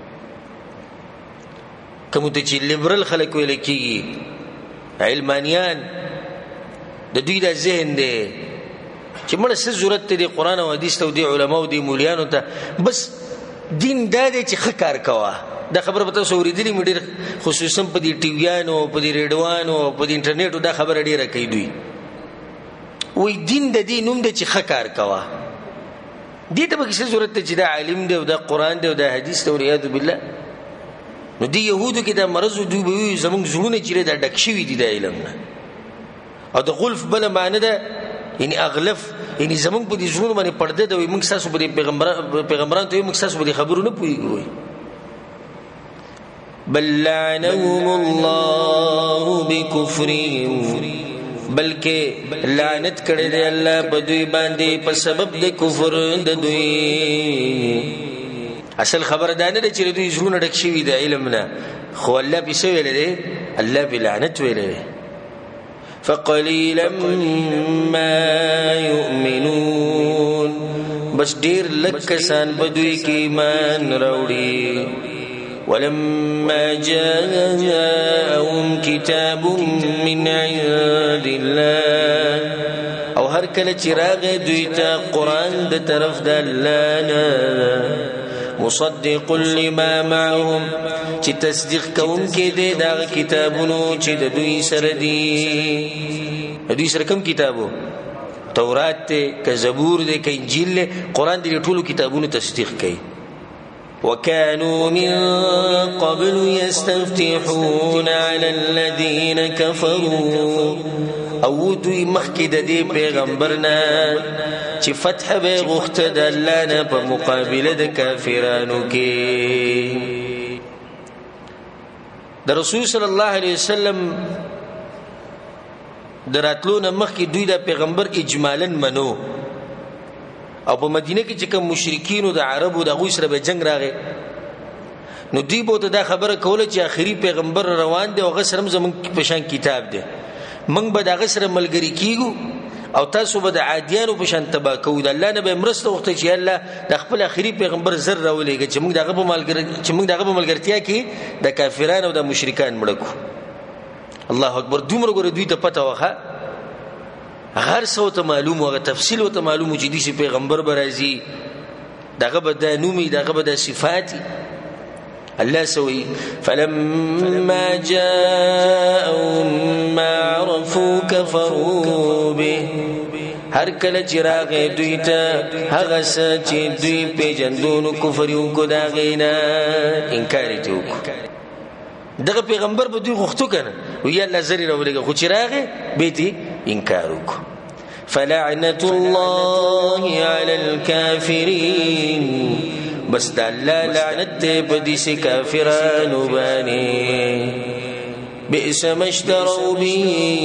کوم ته چې لیبرل خلک ویل کیږي علمانيان د دوی د ذهن دی چې موږ څه ضرورت دی قران او حديث ته دی علما او دی موليانو ته بس دین دا دی چې خکار کوا دا خبره به تاسو ورېدلې مې خصوصا په دې ټي ویانو په دې ریډوانو په دې انټرنیټو دا خبره ډیره کوي دوی وې دین د دې نوم دی چې خکار کوا دې ته به څه ضرورت دی چې دا عالم دی او دا قران دی او دا حدیث دی ورياذ بالله نو دی يهودو کې دا مرز دوی به زمونږ زړونه چې دا ډک شوی دي د علم نه او د غلف بل معنی ده یعنی اغلف یعنی زمونږ په دې زړونو باندې پرده دی موږ تاسو په پیغمبرانو ته موږ تاسو په خبرو نه پوهیږو بل لعنهم الله بكفرهم بلکې لعنت کړي دی الله په دوی باندې په سبب د کفر د دوی اصل خبر دا نه چې دوی زړونه ډک شوی د علم نه خو الله به څه ویل دی الله به لعنت ویل دی فقليلا ما يؤمنون بس ډیر لکسان په دوی کې ایمان راوړي ولما جاءهم كتاب من عند الله او هر کله چې راغی دوی ته قران د طرف د الله نه مصدق لما معهم چې تصدیق کوونکی دی دا کتابونو چې د دوی سره دي دوی سره کوم کتابو تورات ته ک زبور دی ک انجیل قران دې ټولو کتابونو تصدیق کوي وكانوا من قبل يستفتحون على الذين كفروا او دوی مخکې د دې پیغمبرنا چې فتح به غوښته د الله نه په مقابله د کافرانو کې د رسول صلی الله علیه وسلم دراتلو نه مخکې دوی د پیغمبر اجمالاً منو او په مدینه کې چې کوم مشرکین او د عربو د غوي سره به جنگ راغی نو دوی به ته دا خبره کوله چې آخري پیغمبر روان دی او غسرم زمون په شان کتاب دی موږ به دا غسر ملګری کیګو او تاسو به د عادیانو په شان تبا کوو د الله نه به مرسته وخت چې الله د خپل آخري پیغمبر زر راولېږي چې موږ دغه په ملګرتیا کې د کافرانو او د مشرکان مړکو الله اکبر دومره ګور دوی ته پته وخه هر څه ته معلوم او تفصیل او ته معلوم چې دي پیغمبر برازي دغه به د نومي دغه به د صفات الله سوي فلما جاءهم ما عرفوا كفروا به هر کله چراغ دوی ته هغه څه چې دوی پیژندونو کفر یو کو دا غینا انکار یې وکړ دغه پیغمبر به دوی غوښتو کنه وی الله زری راولېږه خو چې راغې بیتي انکار وکړو. فلعنة الله على الكافرين بس د الله لعنت په دې سي کافرانو باندې. بئس ما اشتروا به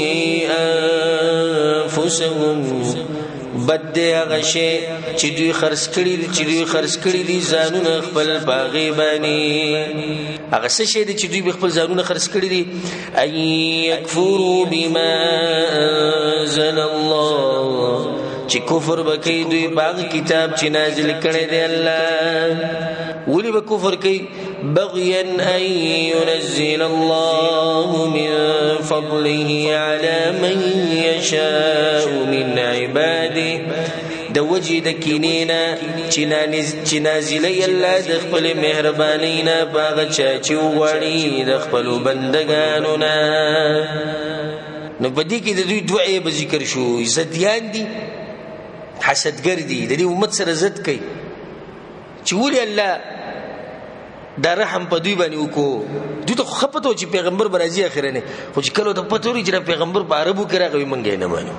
انفسهم بد هغه شی چې دوی خرڅ کړي دي ځانونه خپل باغې باندې. هغه څه شی دي چې دوی خپل ځانونه خرڅ کړي دي. ان یکفروا بما انزل الله چې کفر وکړي دوی باغ کتاب چې نازل کړي دی الله. ولې به کفر کوي؟ بغيا ان ينزل الله من فضله على من يشاء من عباده د وجه د کینینا چې نازلې الله د خپل مهرباني نه باغ چا چې وړي د خپل بندگانو نه. نو بدی کې د دوی دعای به ذکر شو. عزتيان دي، حسدګر دي، د دې امت سره عزت کوي چې ولې الله دا رحم په دوی باندې وکړو. دوی ته خپته چې پیغمبر برازي اخره نه، خو چې کله ته پته لري چې پیغمبر په عربو کې راغوي مونږ نه مانو.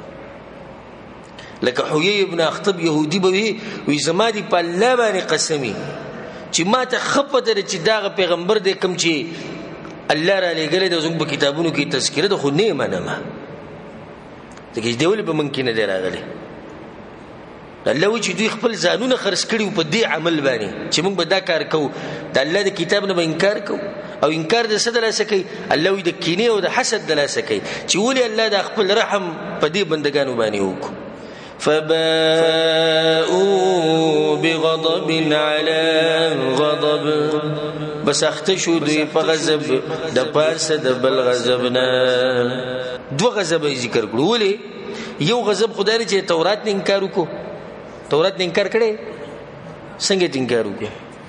لکه حوی ابن اخطب يهودي به وي زما دي په الله باندې قسمي چې ما ته خپته چې دا پیغمبر دې کم چې الله را لګل د زوم په کتابونو کې تذکره ده خو نه منم. دغه دې ولې به مونږ کې نه راغلي. الله وی چې دوی خپل ځانونه خرڅ کړي په دې عمل باندې چې موږ به دا کار کوو. د الله د کتاب نه به انکار کوو او انکار د څه د لاسه کوي؟ الله وی د کینې او د حسد د لاسه کوي چې ولې الله د خپل رحم په دې بندگانو باندې وکړو. فباءوا بغضب على غضب بس اختشو دوی په غضب د پاسه د بل غضب نه. دوه غضب ذکر کړو. ولې؟ یو غضب خدای چې تورات نه انکار وکړو. تورات نه انکار کړي څنګه انکار وکړي؟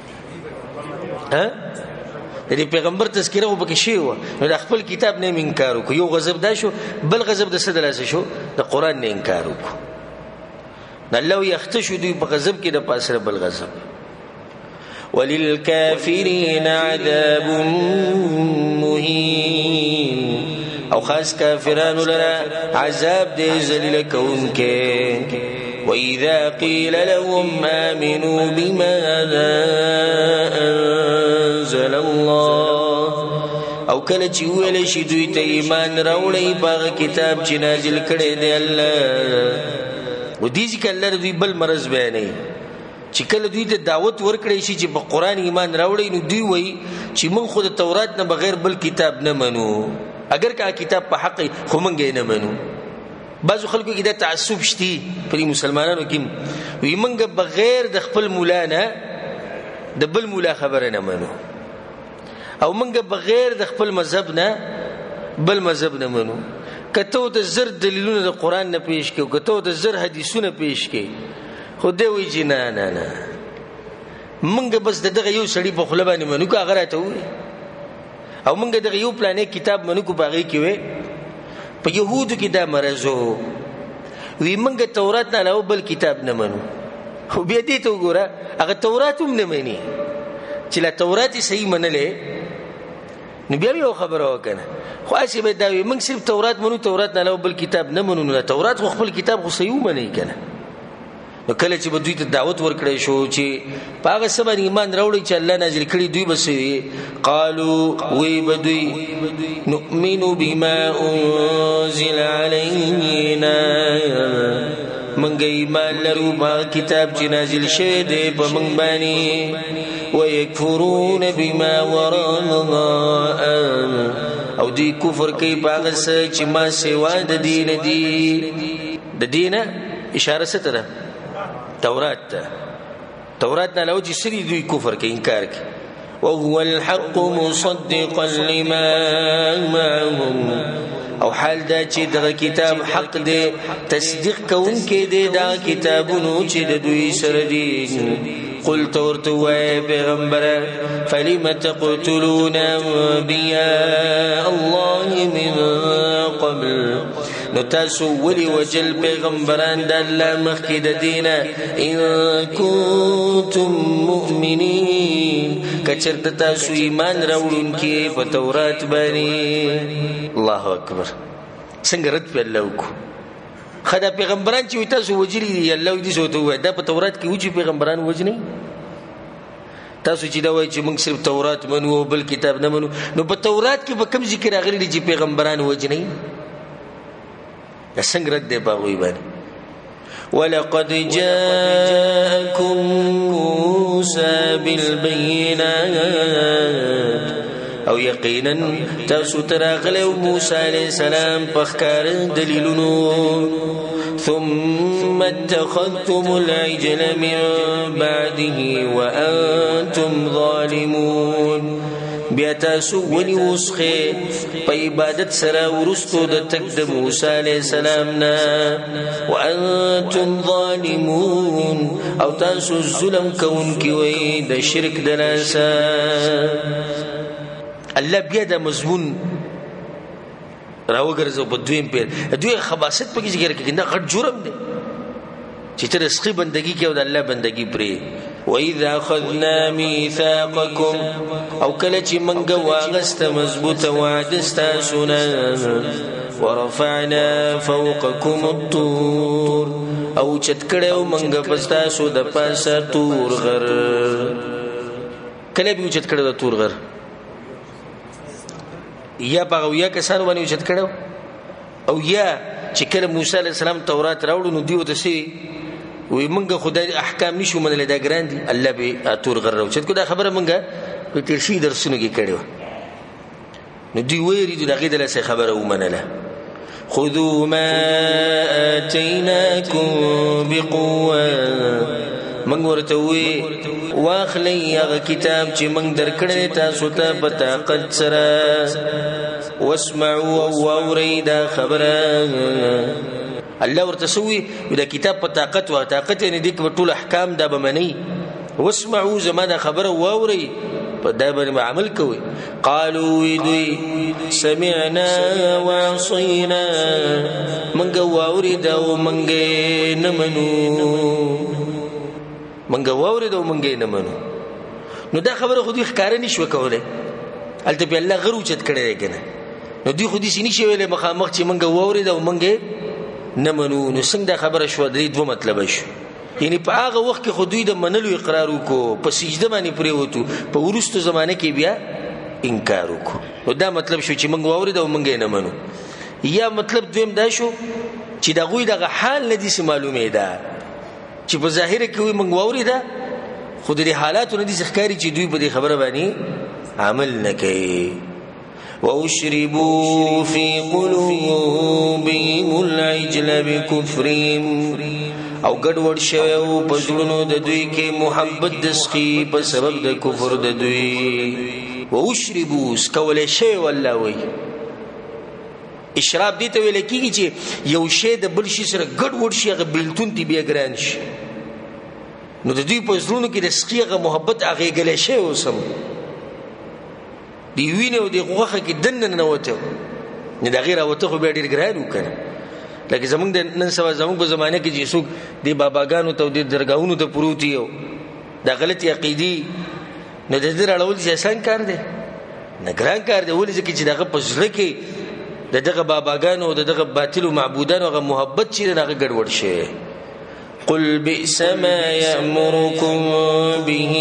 د پیغمبر تذکره وبکه شی و د خپل کتاب نه انکار وکړو. یو غضب دا شو. بل غضب د څه د لاسه شو؟ د قران نه انکار وکړو. الله یختشو دوی په غضب کې د پاسره بل غضب. وللکافرین عذاب مهین او خاص کافرانو لرا عذاب دې ذلیل کونکي. وإذا قيل لهم آمنوا بما أنزل الله او کله چې ویل شي دوی ته ایمان راوړی په کتاب چې نازل کړي دی الله. و دې ځکه الله دوی بل مرز بیانوي چې کله دوی ته دعوت ورکړي شي چې په قران ایمان راوړي نو دوی وایي چې موږ خو د تورات نه بغیر بل کتاب نه منو. اگر کا کتاب په حق خو موږ نه منو. بعضو خلکو کې دا تعصب شتي پر مسلمانانو کې وي موږ بغیر د خپل مولا نه د بل مولا خبره نه منو او موږ بغیر د خپل مذهب نه بل مذهب نه منو. کته د زر دلیلونه د قران نه پیش کړو، کته د زر حدیثونه پیش کړي، خو دوی وی چې نه موږ بس دغه یو سړی په خپل باندې منو. که هغه راته وي او موږ دغه یو پلانې کتاب منو کو باغې کې وي. په يهودو کې دا مرزو وی موږ تورات نه علاوه بل کتاب نه منو. خو بیا دې ته وګوره هغه تورات هم نه مني چې لا تورات صحیح منلې نو بیا یو خبره وکنه. خو اسی به دا وی موږ صرف تورات منو، تورات نه علاوه بل کتاب نه منو. نه تورات خو خپل کتاب خو صحیح مني کنه. نو کله چې دوی ته دعوت ورکړی شو چې پاغه سبا ایمان راوړي چې الله نازل کړي دوی بسوي قالو وی بدوی نؤمن بما انزل علينا منګ ایمان لرو با کتاب چې نازل شوی دی په موږ باندې ويكفرون بما وراء او دوی کفر کوي پاغه چې ما سوا د دین دی. د دینه اشاره ستره تورات نه لو چې سری دوی کفر کوي انکار کوي. وهو الحق مصدقا لما معهم او حال دا چې دغه کتاب حق دی تصدیق کوونکی دی دا کتابونو چې د دوی سره دي. قل تورتو اے پیغمبر فلم تقتلون انبیاء الله من قبل نو تاسو ولی وجل پیغمبران د الله مخکې د دینه ان کنتم مؤمنین کچرته تاسو ایمان راوړونکي په تورات باندې. الله اکبر. څنګه رد په الله وکړو. خدا پیغمبران چې تاسو وجلی دي الله دې سوته وای دا په تورات کې و چې پیغمبران وجني. تاسو چې دا وای چې موږ صرف تورات منو او بل کتاب نه منو، نو په تورات کې به کوم ذکر راغلی دي چې پیغمبران وجني؟ دا څنګه رد دی باغوي باندې. ولقد جاءكم موسى بالبينات، او یقینا تاسو تراغله موسی علیہ السلام په ښکار دلیلونو. ثم اتخذتم العجل من بعده وانتم ظالمون، بیا تاسو ونی وسخه په عبادت سره ورستو د تک د موسی علیہ السلام نه. وانتم ظالمون، او تاسو ظلم کوونکی وای د شرک د لاسه. الله بیا د مضمون راوګرځو په دویم پیر دوی خباست پکې ذکر کوي. دا غټ جرم دی چې تر اسخي بندگی کې او د الله بندگی پرې. وَإِذَا أَخَذْنَا مِيثَاقَكُمْ، او کله چې منګه واغسته مضبوطه وعده ستاسو نه. وَرَفَعْنَا فَوْقَكُمُ الطُّورَ، او چت کړو منګه پستاسو د پاسه تور غر. کله به چت کړو د تور غر؟ یا باغویا کسانو باندې چت کړو، او یا چې کله موسی علیہ السلام تورات راوړو نو دیو ته سي وي منګه خدای احکام نشو منل دا ګران دي. الله به اتور غرو چې دا خبره منګه په تیر شي درسونه کې کړو. نو دی ویری دغه د لاسه خبره ومنله. خذوا ما آتيناكم بقوة، من ورته وی واخلی هغه کتاب چې موږ درکړی تاسو ته په طاقت سره. واسمعوا واورئ دا خبره. الله ورته سوی دا کتاب په طاقت و طاقت نه دي کې ټول احکام دا بمني. واسمعوا زما دا خبره واورئ په دا باندې عمل کوي. قالوا دوی سمعنا وعصينا، منګ واورید او منګ نه منو. منګ واورید او منګ نه منو. نو دا خبره خو دې ښکار نه شو کوله. الته په الله غرو چت کړی کنه. نو دی خو دې سینې شوی له مخامخ چې منګ واورید او منګ نه منو. نو څنګه خبره شو؟ درې دوه مطلب شو. یعنی په هغه وخت کې خو دوی د منلو اقرار وکړو، په سجده باندې پریوتو، په ورستو زمانه کې بیا انکار وکړو. نو دا مطلب شو چې موږ واورید او موږ نه منو. یا مطلب دویم دا شو چې دا غوی دغه حال نه دي معلومه ده چې په ظاهر کې وي موږ واورید، خو د حالاتو نه دي ښکاری چې دوی په دې خبره باندې عمل نه کوي. وَأُشْرِبُوا فِي قُلُوبِهِمُ الْعِجْلَ بِكُفْرِهِمْ، او ګډوډ شوی او په زړونو د دوی کې محبت د سخي په سبب د کفر د دوی. وَأُشْرِبُوا سکول شی والله وی. اشراب دي ته ویل کیږي چې یو شی د بل شي سره ګډوډ شي، هغه بیلتون دی بیا ګران شي. نو د دوی په زړونو کې د سخي هغه محبت هغه ګل شي اوسم دی وینه او دی غوخه کې دنه نه وته. نه د غیر وته خو به ډیر ګران وکړي. لکه زمونږ د نن سبا زمونږ په زمانه کې چې څوک دی باباګانو ته د درگاہونو ته پروتي او د غلطي عقيدي نه د دې راړول چې آسان کار دی، نه ګران کار دی. ولې ځکه چې دغه پزړه کې دغه باباګانو او دغه باطل معبودانو هغه محبت چې دغه ګډوډ شي. قل بئس ما يأمركم به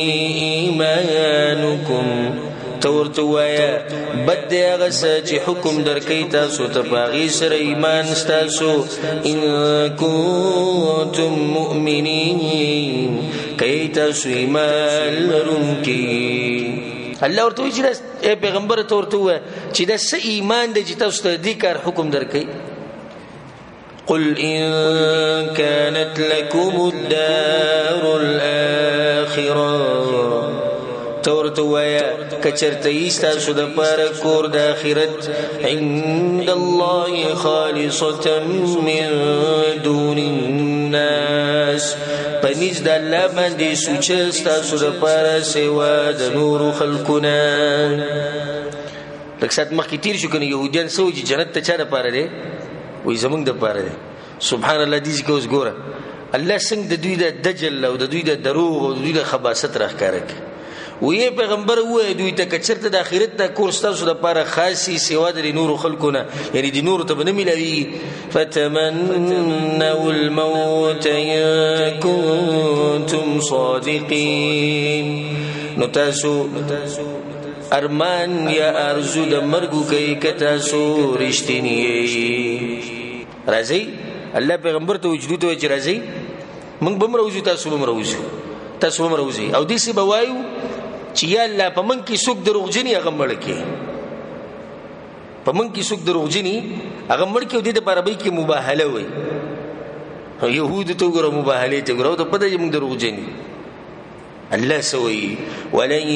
إيمانكم، تورته وایا بد دی هغه چې حکم درکې تاسو ته باغی سره ایمان ستاسو. ان کنتم مؤمنین، کای تاسو ایمان لرونکي. الله ورته وی چې پیغمبر ته ورته وای چې دا څه ایمان دی چې تاسو ته دې کار حکم درکې. قل ان كانت لكم الدار الآخرة، تورته وایا کچرته ایستاسو د پاره کور د آخرت عند الله خالصة من دون الناس، پنځ د الله باندې سوچ تاسو د پاره سوا د نور خلقنا. لکه مخکې تیر شو کنه يهوديان سوچ جنت ته چا د پاره دی؟ وې زمونږ د پاره دی. سبحان الله دې ځکه اوس ګوره الله څنګه د دوی د دجل او د دوی د دروغ او د دوی د خباثت راښکاره کوي. وی پیغمبر وای دوی ته کچرته د اخرت د کورس تاسو د لپاره خاصی سیوا د نور خلقونه یعنی د نور ته نه ملوي فتمنوا الموت ان كنتم صادقين نو تاسو ارمان یا ارزو د مرګ کوي کته سو رښتینی راځي الله پیغمبر ته وجود ته چې راځي موږ به مروزو تاسو به مروزو او دې سی بوایو چې یا الله په من کې څوک دروغجنی هغه مړ کې په من کې څوک دروغجنی هغه مړ کې د دې لپاره به کې مباهله وي يهود ته ګره مباهله ته ګره ته پته چې موږ دروغجنی الله سوي ولن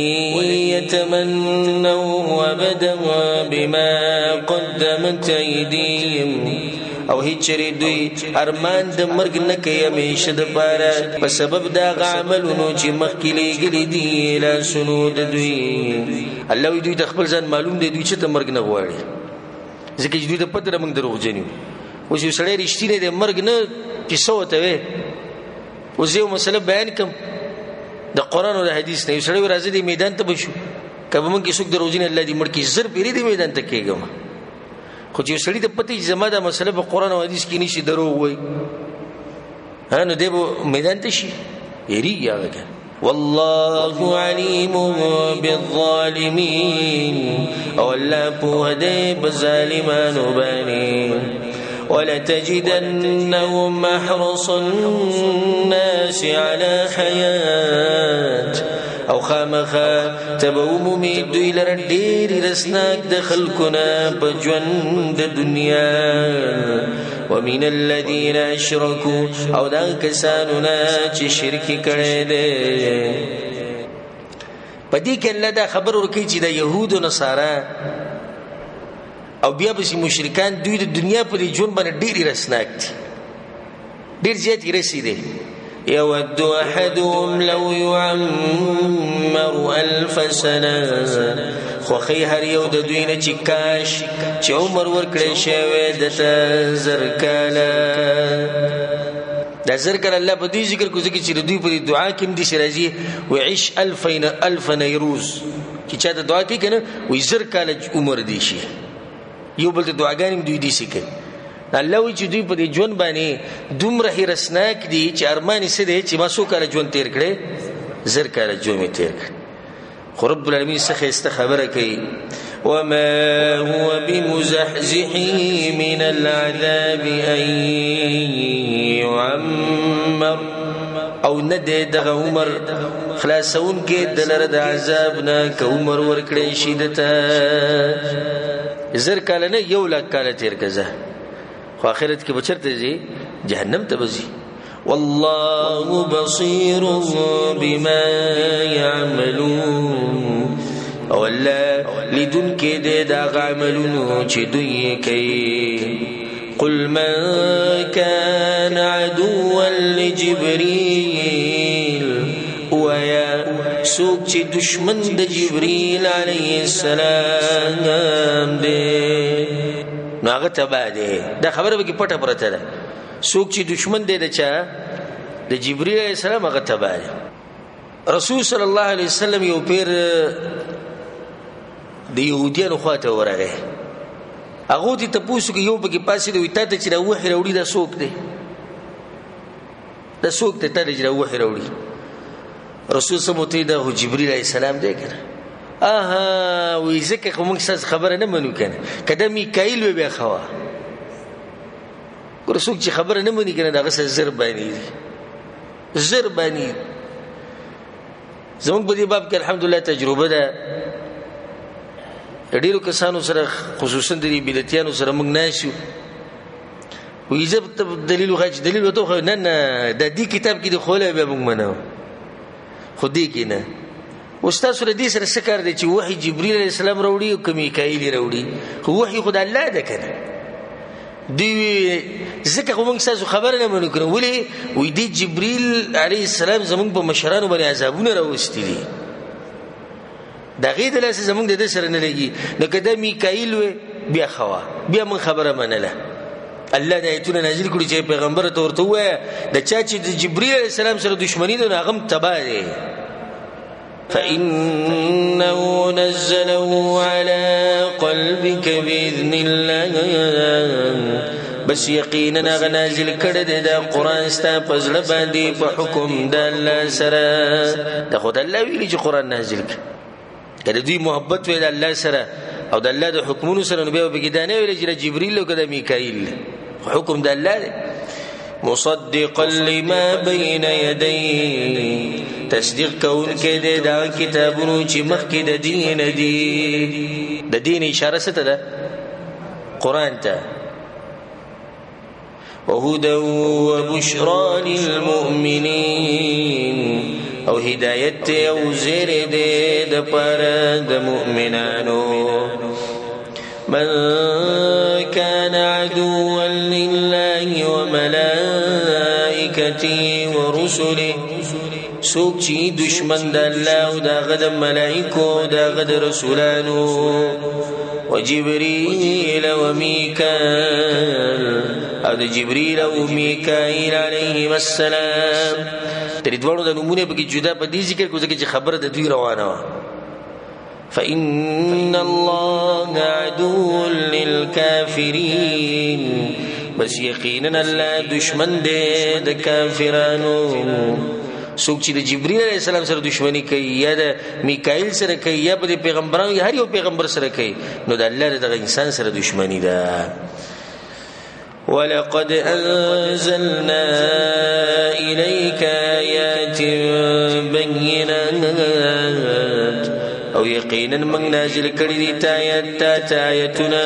يتمنوا ابدا بما قدمت ايديهم او هیڅ دوی ارمان د مرګ نه کوي همیشه د پاره په سبب دا عملونو چې مخکې لګلې دي لا سنود دوی الله دوی د خپل ځان معلوم دی دوی چې ته مرګ نه غواړي ځکه چې دوی د پته موږ دروغجنی اوس یو سړی رښتینی د مرګ نه کیسه وته وي اوس یو مسله بیان کوم د قران او د حدیث نه یو سړی راځي د میدان ته بشو کبه موږ څوک دروغجنی الله دې مړ کې زر پیری د میدان ته کېږم خو چې سړی د پته زما د مسله په قران او حدیث کې نشي دروغ وای نو دې میدان ته شي یری یاګه والله علیم بالظالمین او الله په دې بظالمانو باندې ولتجدنهم احرص الناس على حياه او خامخا تبومومی دوی لره ډیر رسناک د خلقنا په ژوند د دنیا ومن الذين اشركوا او دا کسانو نه چې شرک کړي دي پدې کې الله دا خبر ورکړي چې د يهود او نصارا او بیا به مشرکان دوی د دنیا په ژوند باندې ډیر رسناک دي ډیر زیات رسیدي يود أحدهم لو يعمر 1000 سنة خوخي هر یو د دوی نه چې کاش چې عمر ورکړي شوی د زرکاله د زرکاله الله په دې ذکر کو ځکه چې دوی په دعا کې دي شرازي وعيش 1000 نيروز چې چا د دعا کې کنه وې زرکاله عمر دي شي یو بل د دعاګانې دوی دي شي الله وی چې دوی په دې ژوند باندې دومره هرسناک دي چې ارمان یې سده چې ما سو کال ژوند تیر کړي زر کال ژوند تیر کړي خو رب العالمین څخه استخبره کوي وما هو بمزحزحه من العذاب ان يعمر او ندې دغه عمر خلاصون کې دلره د عذاب نه ک عمر ورکړي شي دته زر کال نه یو لک کال تیر کزه خو آخرت کې بچرته زی جهنم ته بزي والله بصير بما يعملون او الله لدن کې د عملونو چې دوی کوي قل من كان عدوا لجبريل ويا سوق چې دشمن د جبريل عليه السلام دی ناغه تبا دی دا خبره به کې پټه پرته ده څوک چې دشمن دی د چا د جبرئیل علیه السلام هغه تبا دی رسول صلی الله علیه وسلم یو پیر د يهودانو خواته ورغه هغه ته تاسو کې یو بګی پاسې دی ته چې وحی راوړي دا څوک دی دا څوک ته چې وحی راوړي رسول صلی الله علیه وسلم د جبرئیل علیه السلام دی کنه وی زکه کوم څه خبره نه منو کنه کله میکائیل به خوا ورسوک چې خبره نه مني کنه دغه زر باندې زموږ په دې باب کې الحمدلله تجربه ده ډیرو کسانو سره خصوصا د بدعتانو سره موږ ناشو وی زه دلیل غاچ دلیل وته نه د دې کتاب کې د خوله به موږ منو خو دې کې نه استاد سره دې سره سکر دي چې وحي جبريل عليه السلام راوړي او میکائیل راوړي خو وحي خدای الله ده کنه دی ځکه کوم څه خبر نه مونږ کړو ولې وې دی جبريل عليه السلام زمونږ په مشرانو باندې عذابونه راوستي دي دا غي د لاس زمونږ د سره نه لګي نو کده میکائیل بیا خوا بیا من خبره منله الله د ایتونه نازل کړي چې پیغمبر ته ورته وای د چا چې د جبريل عليه السلام سره دښمنی ده هغه تبا دي فإنه نزله على قلبك بإذن الله بس یقینا غنازل کړه د قرآن ستا په زړه باندې په حکم د الله سره. د خود الله ویلي چې قرآن نازل کړه کله دوی محبت ویل الله سره او د الله د حکمونو سره نو به بګیدانه ویل چې جبرئیل او کده میکائیل حکم د الله مصدقا لما بين يديه تصدیق کون کې د کتابونو چې مخکې د دین دی د دین اشاره ست ده قرآن ته وهدى وبشرى للمؤمنين او هدایت او زیر دې د پاره د مؤمنانو. من كان عدوا لله وملائكته ورسله سوک چی دشمن د الله او داغه د ملائکو داغه د رسولانو وجبريل وميكائيل او د جبريل او میکائیل علیهم السلام تر دوړو د نمونه به جدا په دې ذکر کو ځکه چې خبره د دوی روانه و. فإن الله عدو للكافرين بس یقینا الله دشمن دی د کافرانو. څوک چې د جبرئیل علیه السلام سره دښمنی کوي یا د میکائیل سره کوي یا په پیغمبرانو هر یو پیغمبر سره کوي نو د الله د انسان سره دښمنی ده. ولقد أنزلنا إليك آيات بينات او یقینا من نازل کړي دي آیاتنا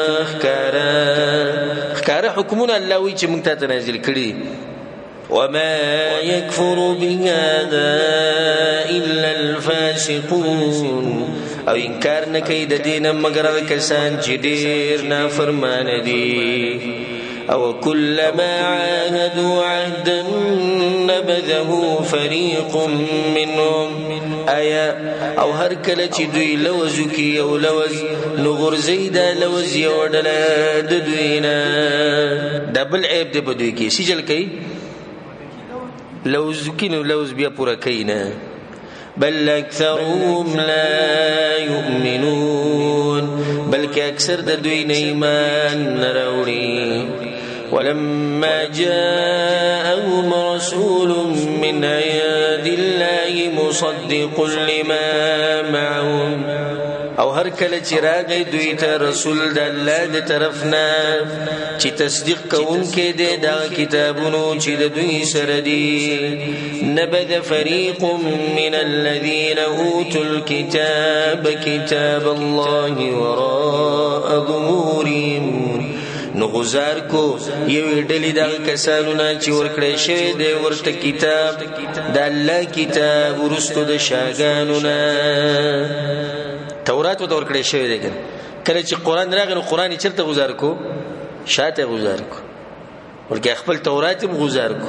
خکارا حکمونه الله وی چې موږ ته نازل کړي. وما يكفر بهذا إلا الفاسقون او انکار نه کوي د دین مگر کسان چې ډیر نافرمان دي. او كلما عاهدوا عهدا نبذه فريق منهم آیا او هر کله چې دوی لوزو کی او لوز نغور زیدا لوز یو ډله د دوی نه دبل عیب دی په دوی کې سجل کوي لوز کی نو لوز بیا پورا کوي نه. بل اکثرهم لا يؤمنون بلکې اکثر د دوی نه ایمان نه راوړي. ولما جاءهم رسول من عند الله مصدق لما معهم او هر کله چې راغی دوی ته رسول د الله د طرفنا چې تصدیق کوونکې دی دا کتابونو چې د دوی سره دي. نبذ فريق من الذين اوتوا الكتاب كتاب الله وراء ظهورهم نو غزار کو یو ډلی دا کسانو نه چې ورکړی شوی دی ورته کتاب د الله کتاب ورستو د شاګانو نه تورات ورکړی شوی دی. کله چې قران راغی نو قران چرته غزار کو شاته غزار کو ورکه خپل تورات هم غزار کو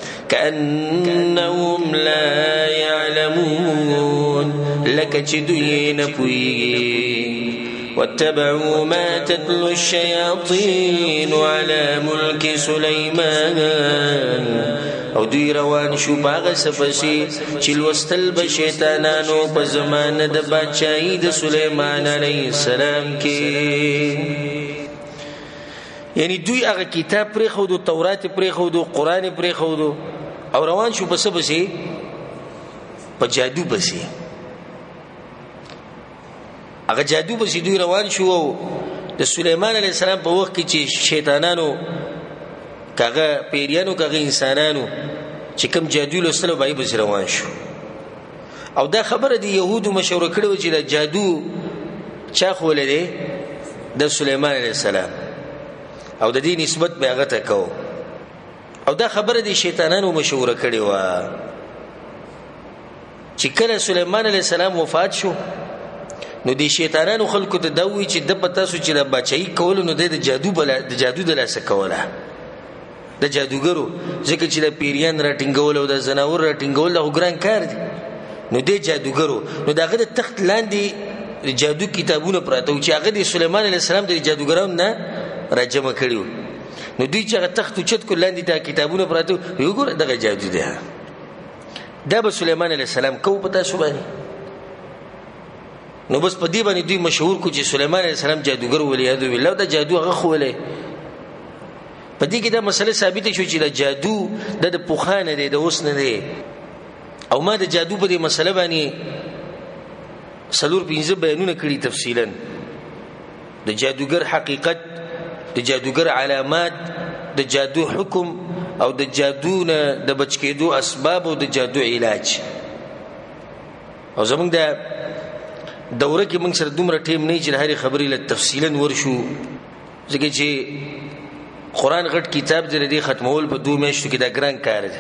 كأنهم لا يعلمون لك چې دوی نه پوهیږي. واتبعوا ما تتلو الشياطين على ملك سليمان او دوی روان شو باغ سپسی چې لوستل به شیطانانو په زمانه د بادشاہي د سليمان عليه السلام کې. یعنی دوی هغه کتاب پرې خو د تورات پرې خو د قران پرې خو او روان شو په سپسی په جادو بسی هغه جادو بسی دوی روان شو د سليمان عليه السلام په وخت کې چې شیطانانو کاغه پیریانو کاغه انسانانو چې کوم جادو لوستلو بای بس روان شو. او دا خبره دی يهودو مشوره کړو چې د جادو چا خولې دی د سليمان عليه السلام او د دې نسبت به هغه ته کو او دا خبره دی شیطانانو مشوره کړې و چې کله سليمان عليه السلام وفات شو نو دی شیطانانو خلکو ته دوی چې د پتا سو چې د بچای کول نو د جادو د لاس کوله د جادوګرو ځکه چې د پیریان راټینګول او د زناور راټینګول له ګران کار دي. نو د جادوګرو نو دغه د تخت لاندې جادو کتابونه پراته او چې هغه د سليمان عليه السلام د جادوګرانو نه راجمع کړیو نو دوی چې هغه تخت چت کو لاندې د کتابونه پراته یو ګور دغه جادو ده دا به سليمان عليه السلام کو پتا شو باندې نو بس په دې باندې دوی مشهور کو چې سليمان عليه السلام جادوګر ولیاد بالله دا جادو هغه خو ولې په دې کې دا مسله ثابته شو چې دا جادو د پوخانه دی د اوس نه دی او ما د جادو په دې مسله باندې سلور 15 بیانونه کړي تفصیلا د جادوګر حقیقت د جادوګر علامات د جادو حکم او د جادو نه د بچ کېدو اسباب او د جادو علاج او زمونږ د دوره کې موږ سره دومره ټیم نه چې هرې خبرې له تفصیلا ورشو ځکه چې قرآن غټ کتاب دی ختمول په 2 میاشتو کې دا ګران کار دی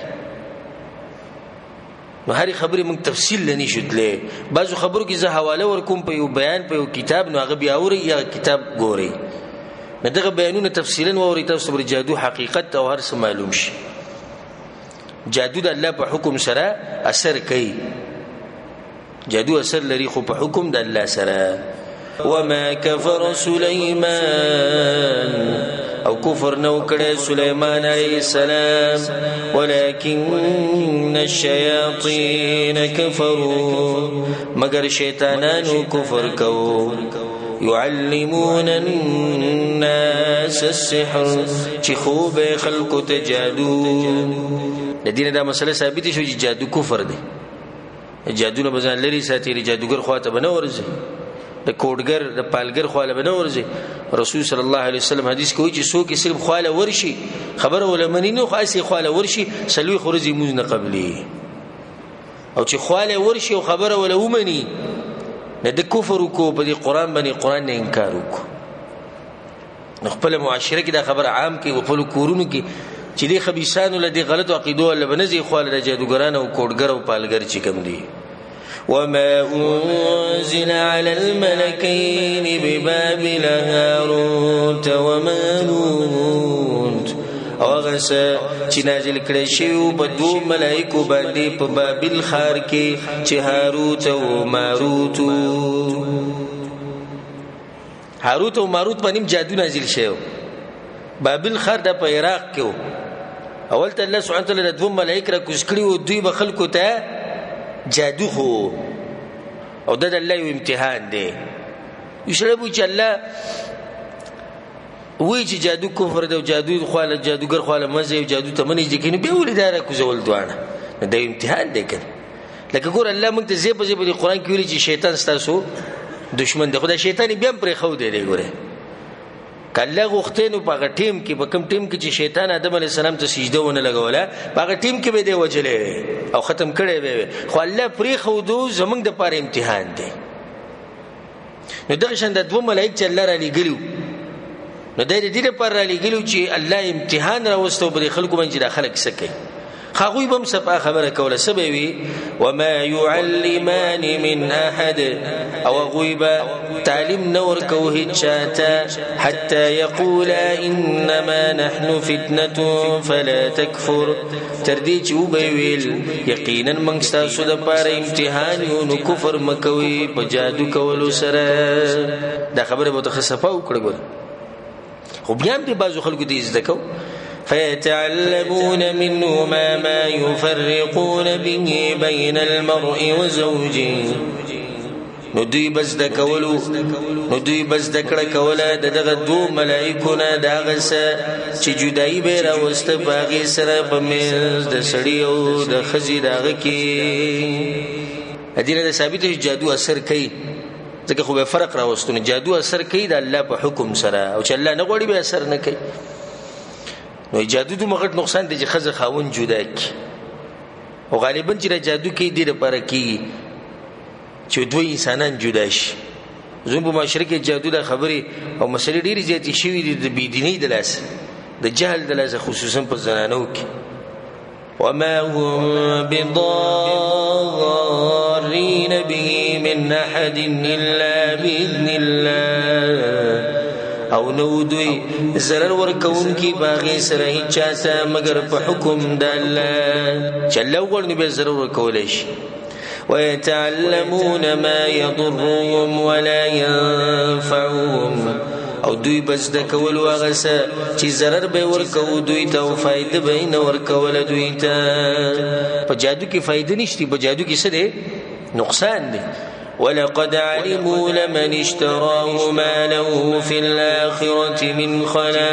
نو هرې خبرې موږ تفصیل لنی شتلې بعضو خبرو کې زه حواله ورکوم په یو بیان په یو کتاب نو هغه بیا اوري یا کتاب ګوري نو دغه بیانونه تفصیلا ووري تاسو پر جادو حقیقت او هر څه معلوم شي جادو د الله په حکم سره اثر کوي جادو اثر لري خو په حکم د الله سره وما كفر سليمان او کفر نو کړه سليمان عليه السلام ولكن الشياطين كفروا مگر شیطانانو کفر کو يعلمون الناس السحر چې خوب خلق ته جادو د دین دا مسله ثابت شو چې جادو کفر دی جادو نه بزان لري ساتي جادوګر خواته بنورځي د کوډګر د پالګر خواله بنورځي رسول صلی الله علیه وسلم حدیث کوي چې څوک صرف خواله ورشي خبره ولمني نو خاصي خواله ورشي سلوي خورزي موږ نه قبلي او چې خواله ورشي او خبره ولومني نه د کفر کو په دې قران باندې قران نه انکار وکړو نو خپل معاشره کې دا خبر عام کې او په کورونو کې چې دې خبيثانو لدی غلط عقیدو ول بنزي خواله د جادوګرانو او کوډګر او پالګر چې کوم دي وما أنزل على الملكين ببابل هاروت وماروت اوغس چې نازل کړي شی په دوه ملائکو باندې په بابل ښار کې چې هاروت او ماروت هاروت او ماروت باندې جادو نازل شوی بابل ښار د په عراق کې اول ته الله سبحانه وتعالى د دوه ملائک را کوز کړي او دوی به خلکو ته جادو خو او د الله یو امتحان دی یشربو چې الله وی چې جادو کفر دی او جادو خواله جادوګر خواله مزه او جادو ته منځ دي کینو به ولدار کوزول دوانه د امتحان دی کنه لکه ګور الله موږ ته زیب زیب د قران کې ویلي چې شیطان ستاسو دشمن دی خدای شیطان بیا پر خو دی ګوره کله غوښتنو په ټیم کې په کوم ټیم کې چې شیطان آدم علی السلام ته سجده ونه لګوله په ټیم کې به دی وجلې او ختم کړي به خو الله پرې خو دو زمنګ د پاره امتحان دی نو دغه شند دوه ملائک چې الله را لګلو نو د دې لپاره را لګلو چې الله امتحان راوستو په خلکو باندې داخله کسکي خاغوی بم صفه خبره کوله سبوي وما يعلمان من احد او غيبا تعلم نور کوه چاته حتى يقول انما نحن فتنه فلا تكفر تردي چوبويل یقینا من تاسو د پاره امتحان یو نو کفر مکوي په جادو کولو سره دا خبره متخصصه وکړه خو بیا دې بازو خلکو دې زده کو فيتعلمون منهما ما يفرقون به بين المرء وزوجه ندوی بس د کولو ندوی بس د کړه کوله دغه دوه ملائکونه داغه چې جدای به راوسته باغی سره په مز د سړی او د خزی داغه کې ادینه د ثابت جادو اثر کوي ځکه خو به فرق راوستونه جادو اثر کوي د الله په حکم سره او چې الله نه غوړي به اثر نه کوي نو جادو د مغټ نقصان دی چې خزه خاون جدا کی او غالبا چې جادو کې دی لپاره کی چې دوه انسانان جدا شي زموږ په معاشره کې جادو د خبرې او مسلې ډېرې زیاتې شوې دي د بيدینۍ د لاس د جهل د لاس خصوصا په زنانو کې وما هم بضارين به من احد الا باذن الله او نو دوی zarar ورکون کی باغی سره چاته مگر په حکم د الله چلو ورنی به zarar ورکول شي ويتعلمون ما يضرهم ولا ينفعهم او دوی بس د کول واغسه چې zarar به ورکو دوی ته فائدہ به نه ورکول دوی ته په جادو کې فائدہ نشته په جادو کې څه دی نقصان دی ولقد علموا لمن اشتراه ما له في الآخرة من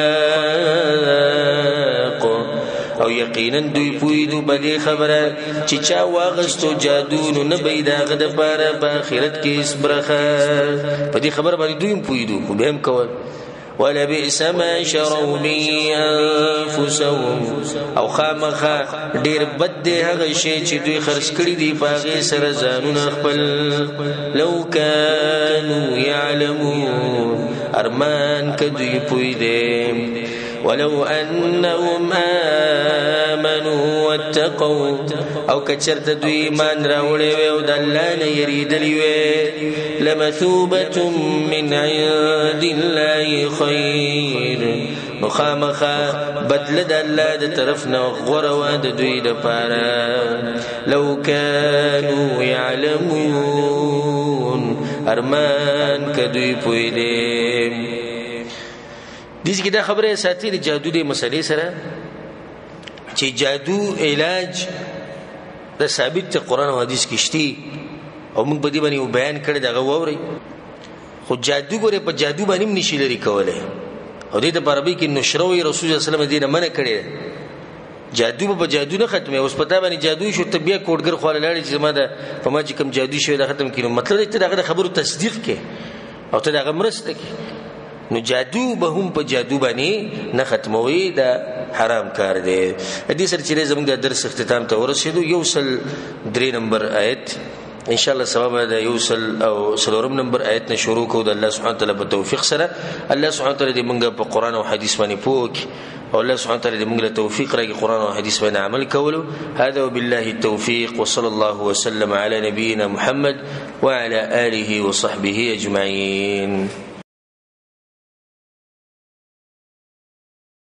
خلاق او یقینا دوی پویدو بدی خبره چې چا واغستو جادو نو بيد غد پاره په آخرت کې اس برخه په دې خبره باندې دوی پویدو خو به هم کول ولا بئس ما شروا به انفسهم او خامخا ډیر بد دی هغه شی چې دوی خرڅ کړی دی په هغه سره ځانونه خپل لو كانوا يعلمون ارمان کدوی پویدې ولو انهم امنوا واتقوا او کچرت دوی ایمان راوړې و او د الله نه یریدلې و لمثوبه من عند الله خير مخامخه بدل د الله د طرف نه غوړه و د دوی لپاره لو كانوا يعلمون ارمان کدوی پویدې دیس کې دا خبره ساتي د جادو د مسلې سره چې جادو علاج د ثابت قرآن او حدیث کې شتي او موږ په دې باندې بیان کړی دا غووري خو جادو ګوره په جادو باندې نشي لري کولای او دې د عربي کې نشروي رسول الله صلی الله علیه وسلم دې نه منع کړی جادو په جادو نه ختمه اوس پتا باندې جادو شو طبيعه کوډګر خو لاله چې ما ده په ما چې کوم جادو شوی دا ختم کینو مطلب دې دا خبرو تصدیق کې او ته دا مرسته کې نو جادو به هم په جادو باندې نه ختموي دا حرام کار دی. دې سره چې زموږ د درس اختتام ته ورسېدو یو سل 3 نمبر آیت ان شاء الله سبب دا یو سل او سلورم نمبر آیت نه شروع کو د الله سبحانه وتعالى په توفیق سره. الله سبحانه وتعالى دې موږ په قران او حدیث باندې پوک او الله سبحانه وتعالى دې موږ له توفیق راکړي قران او حدیث باندې عمل کولو. هذا وبالله التوفيق وصلى الله وسلم على نبينا محمد وعلى آله وصحبه أجمعين.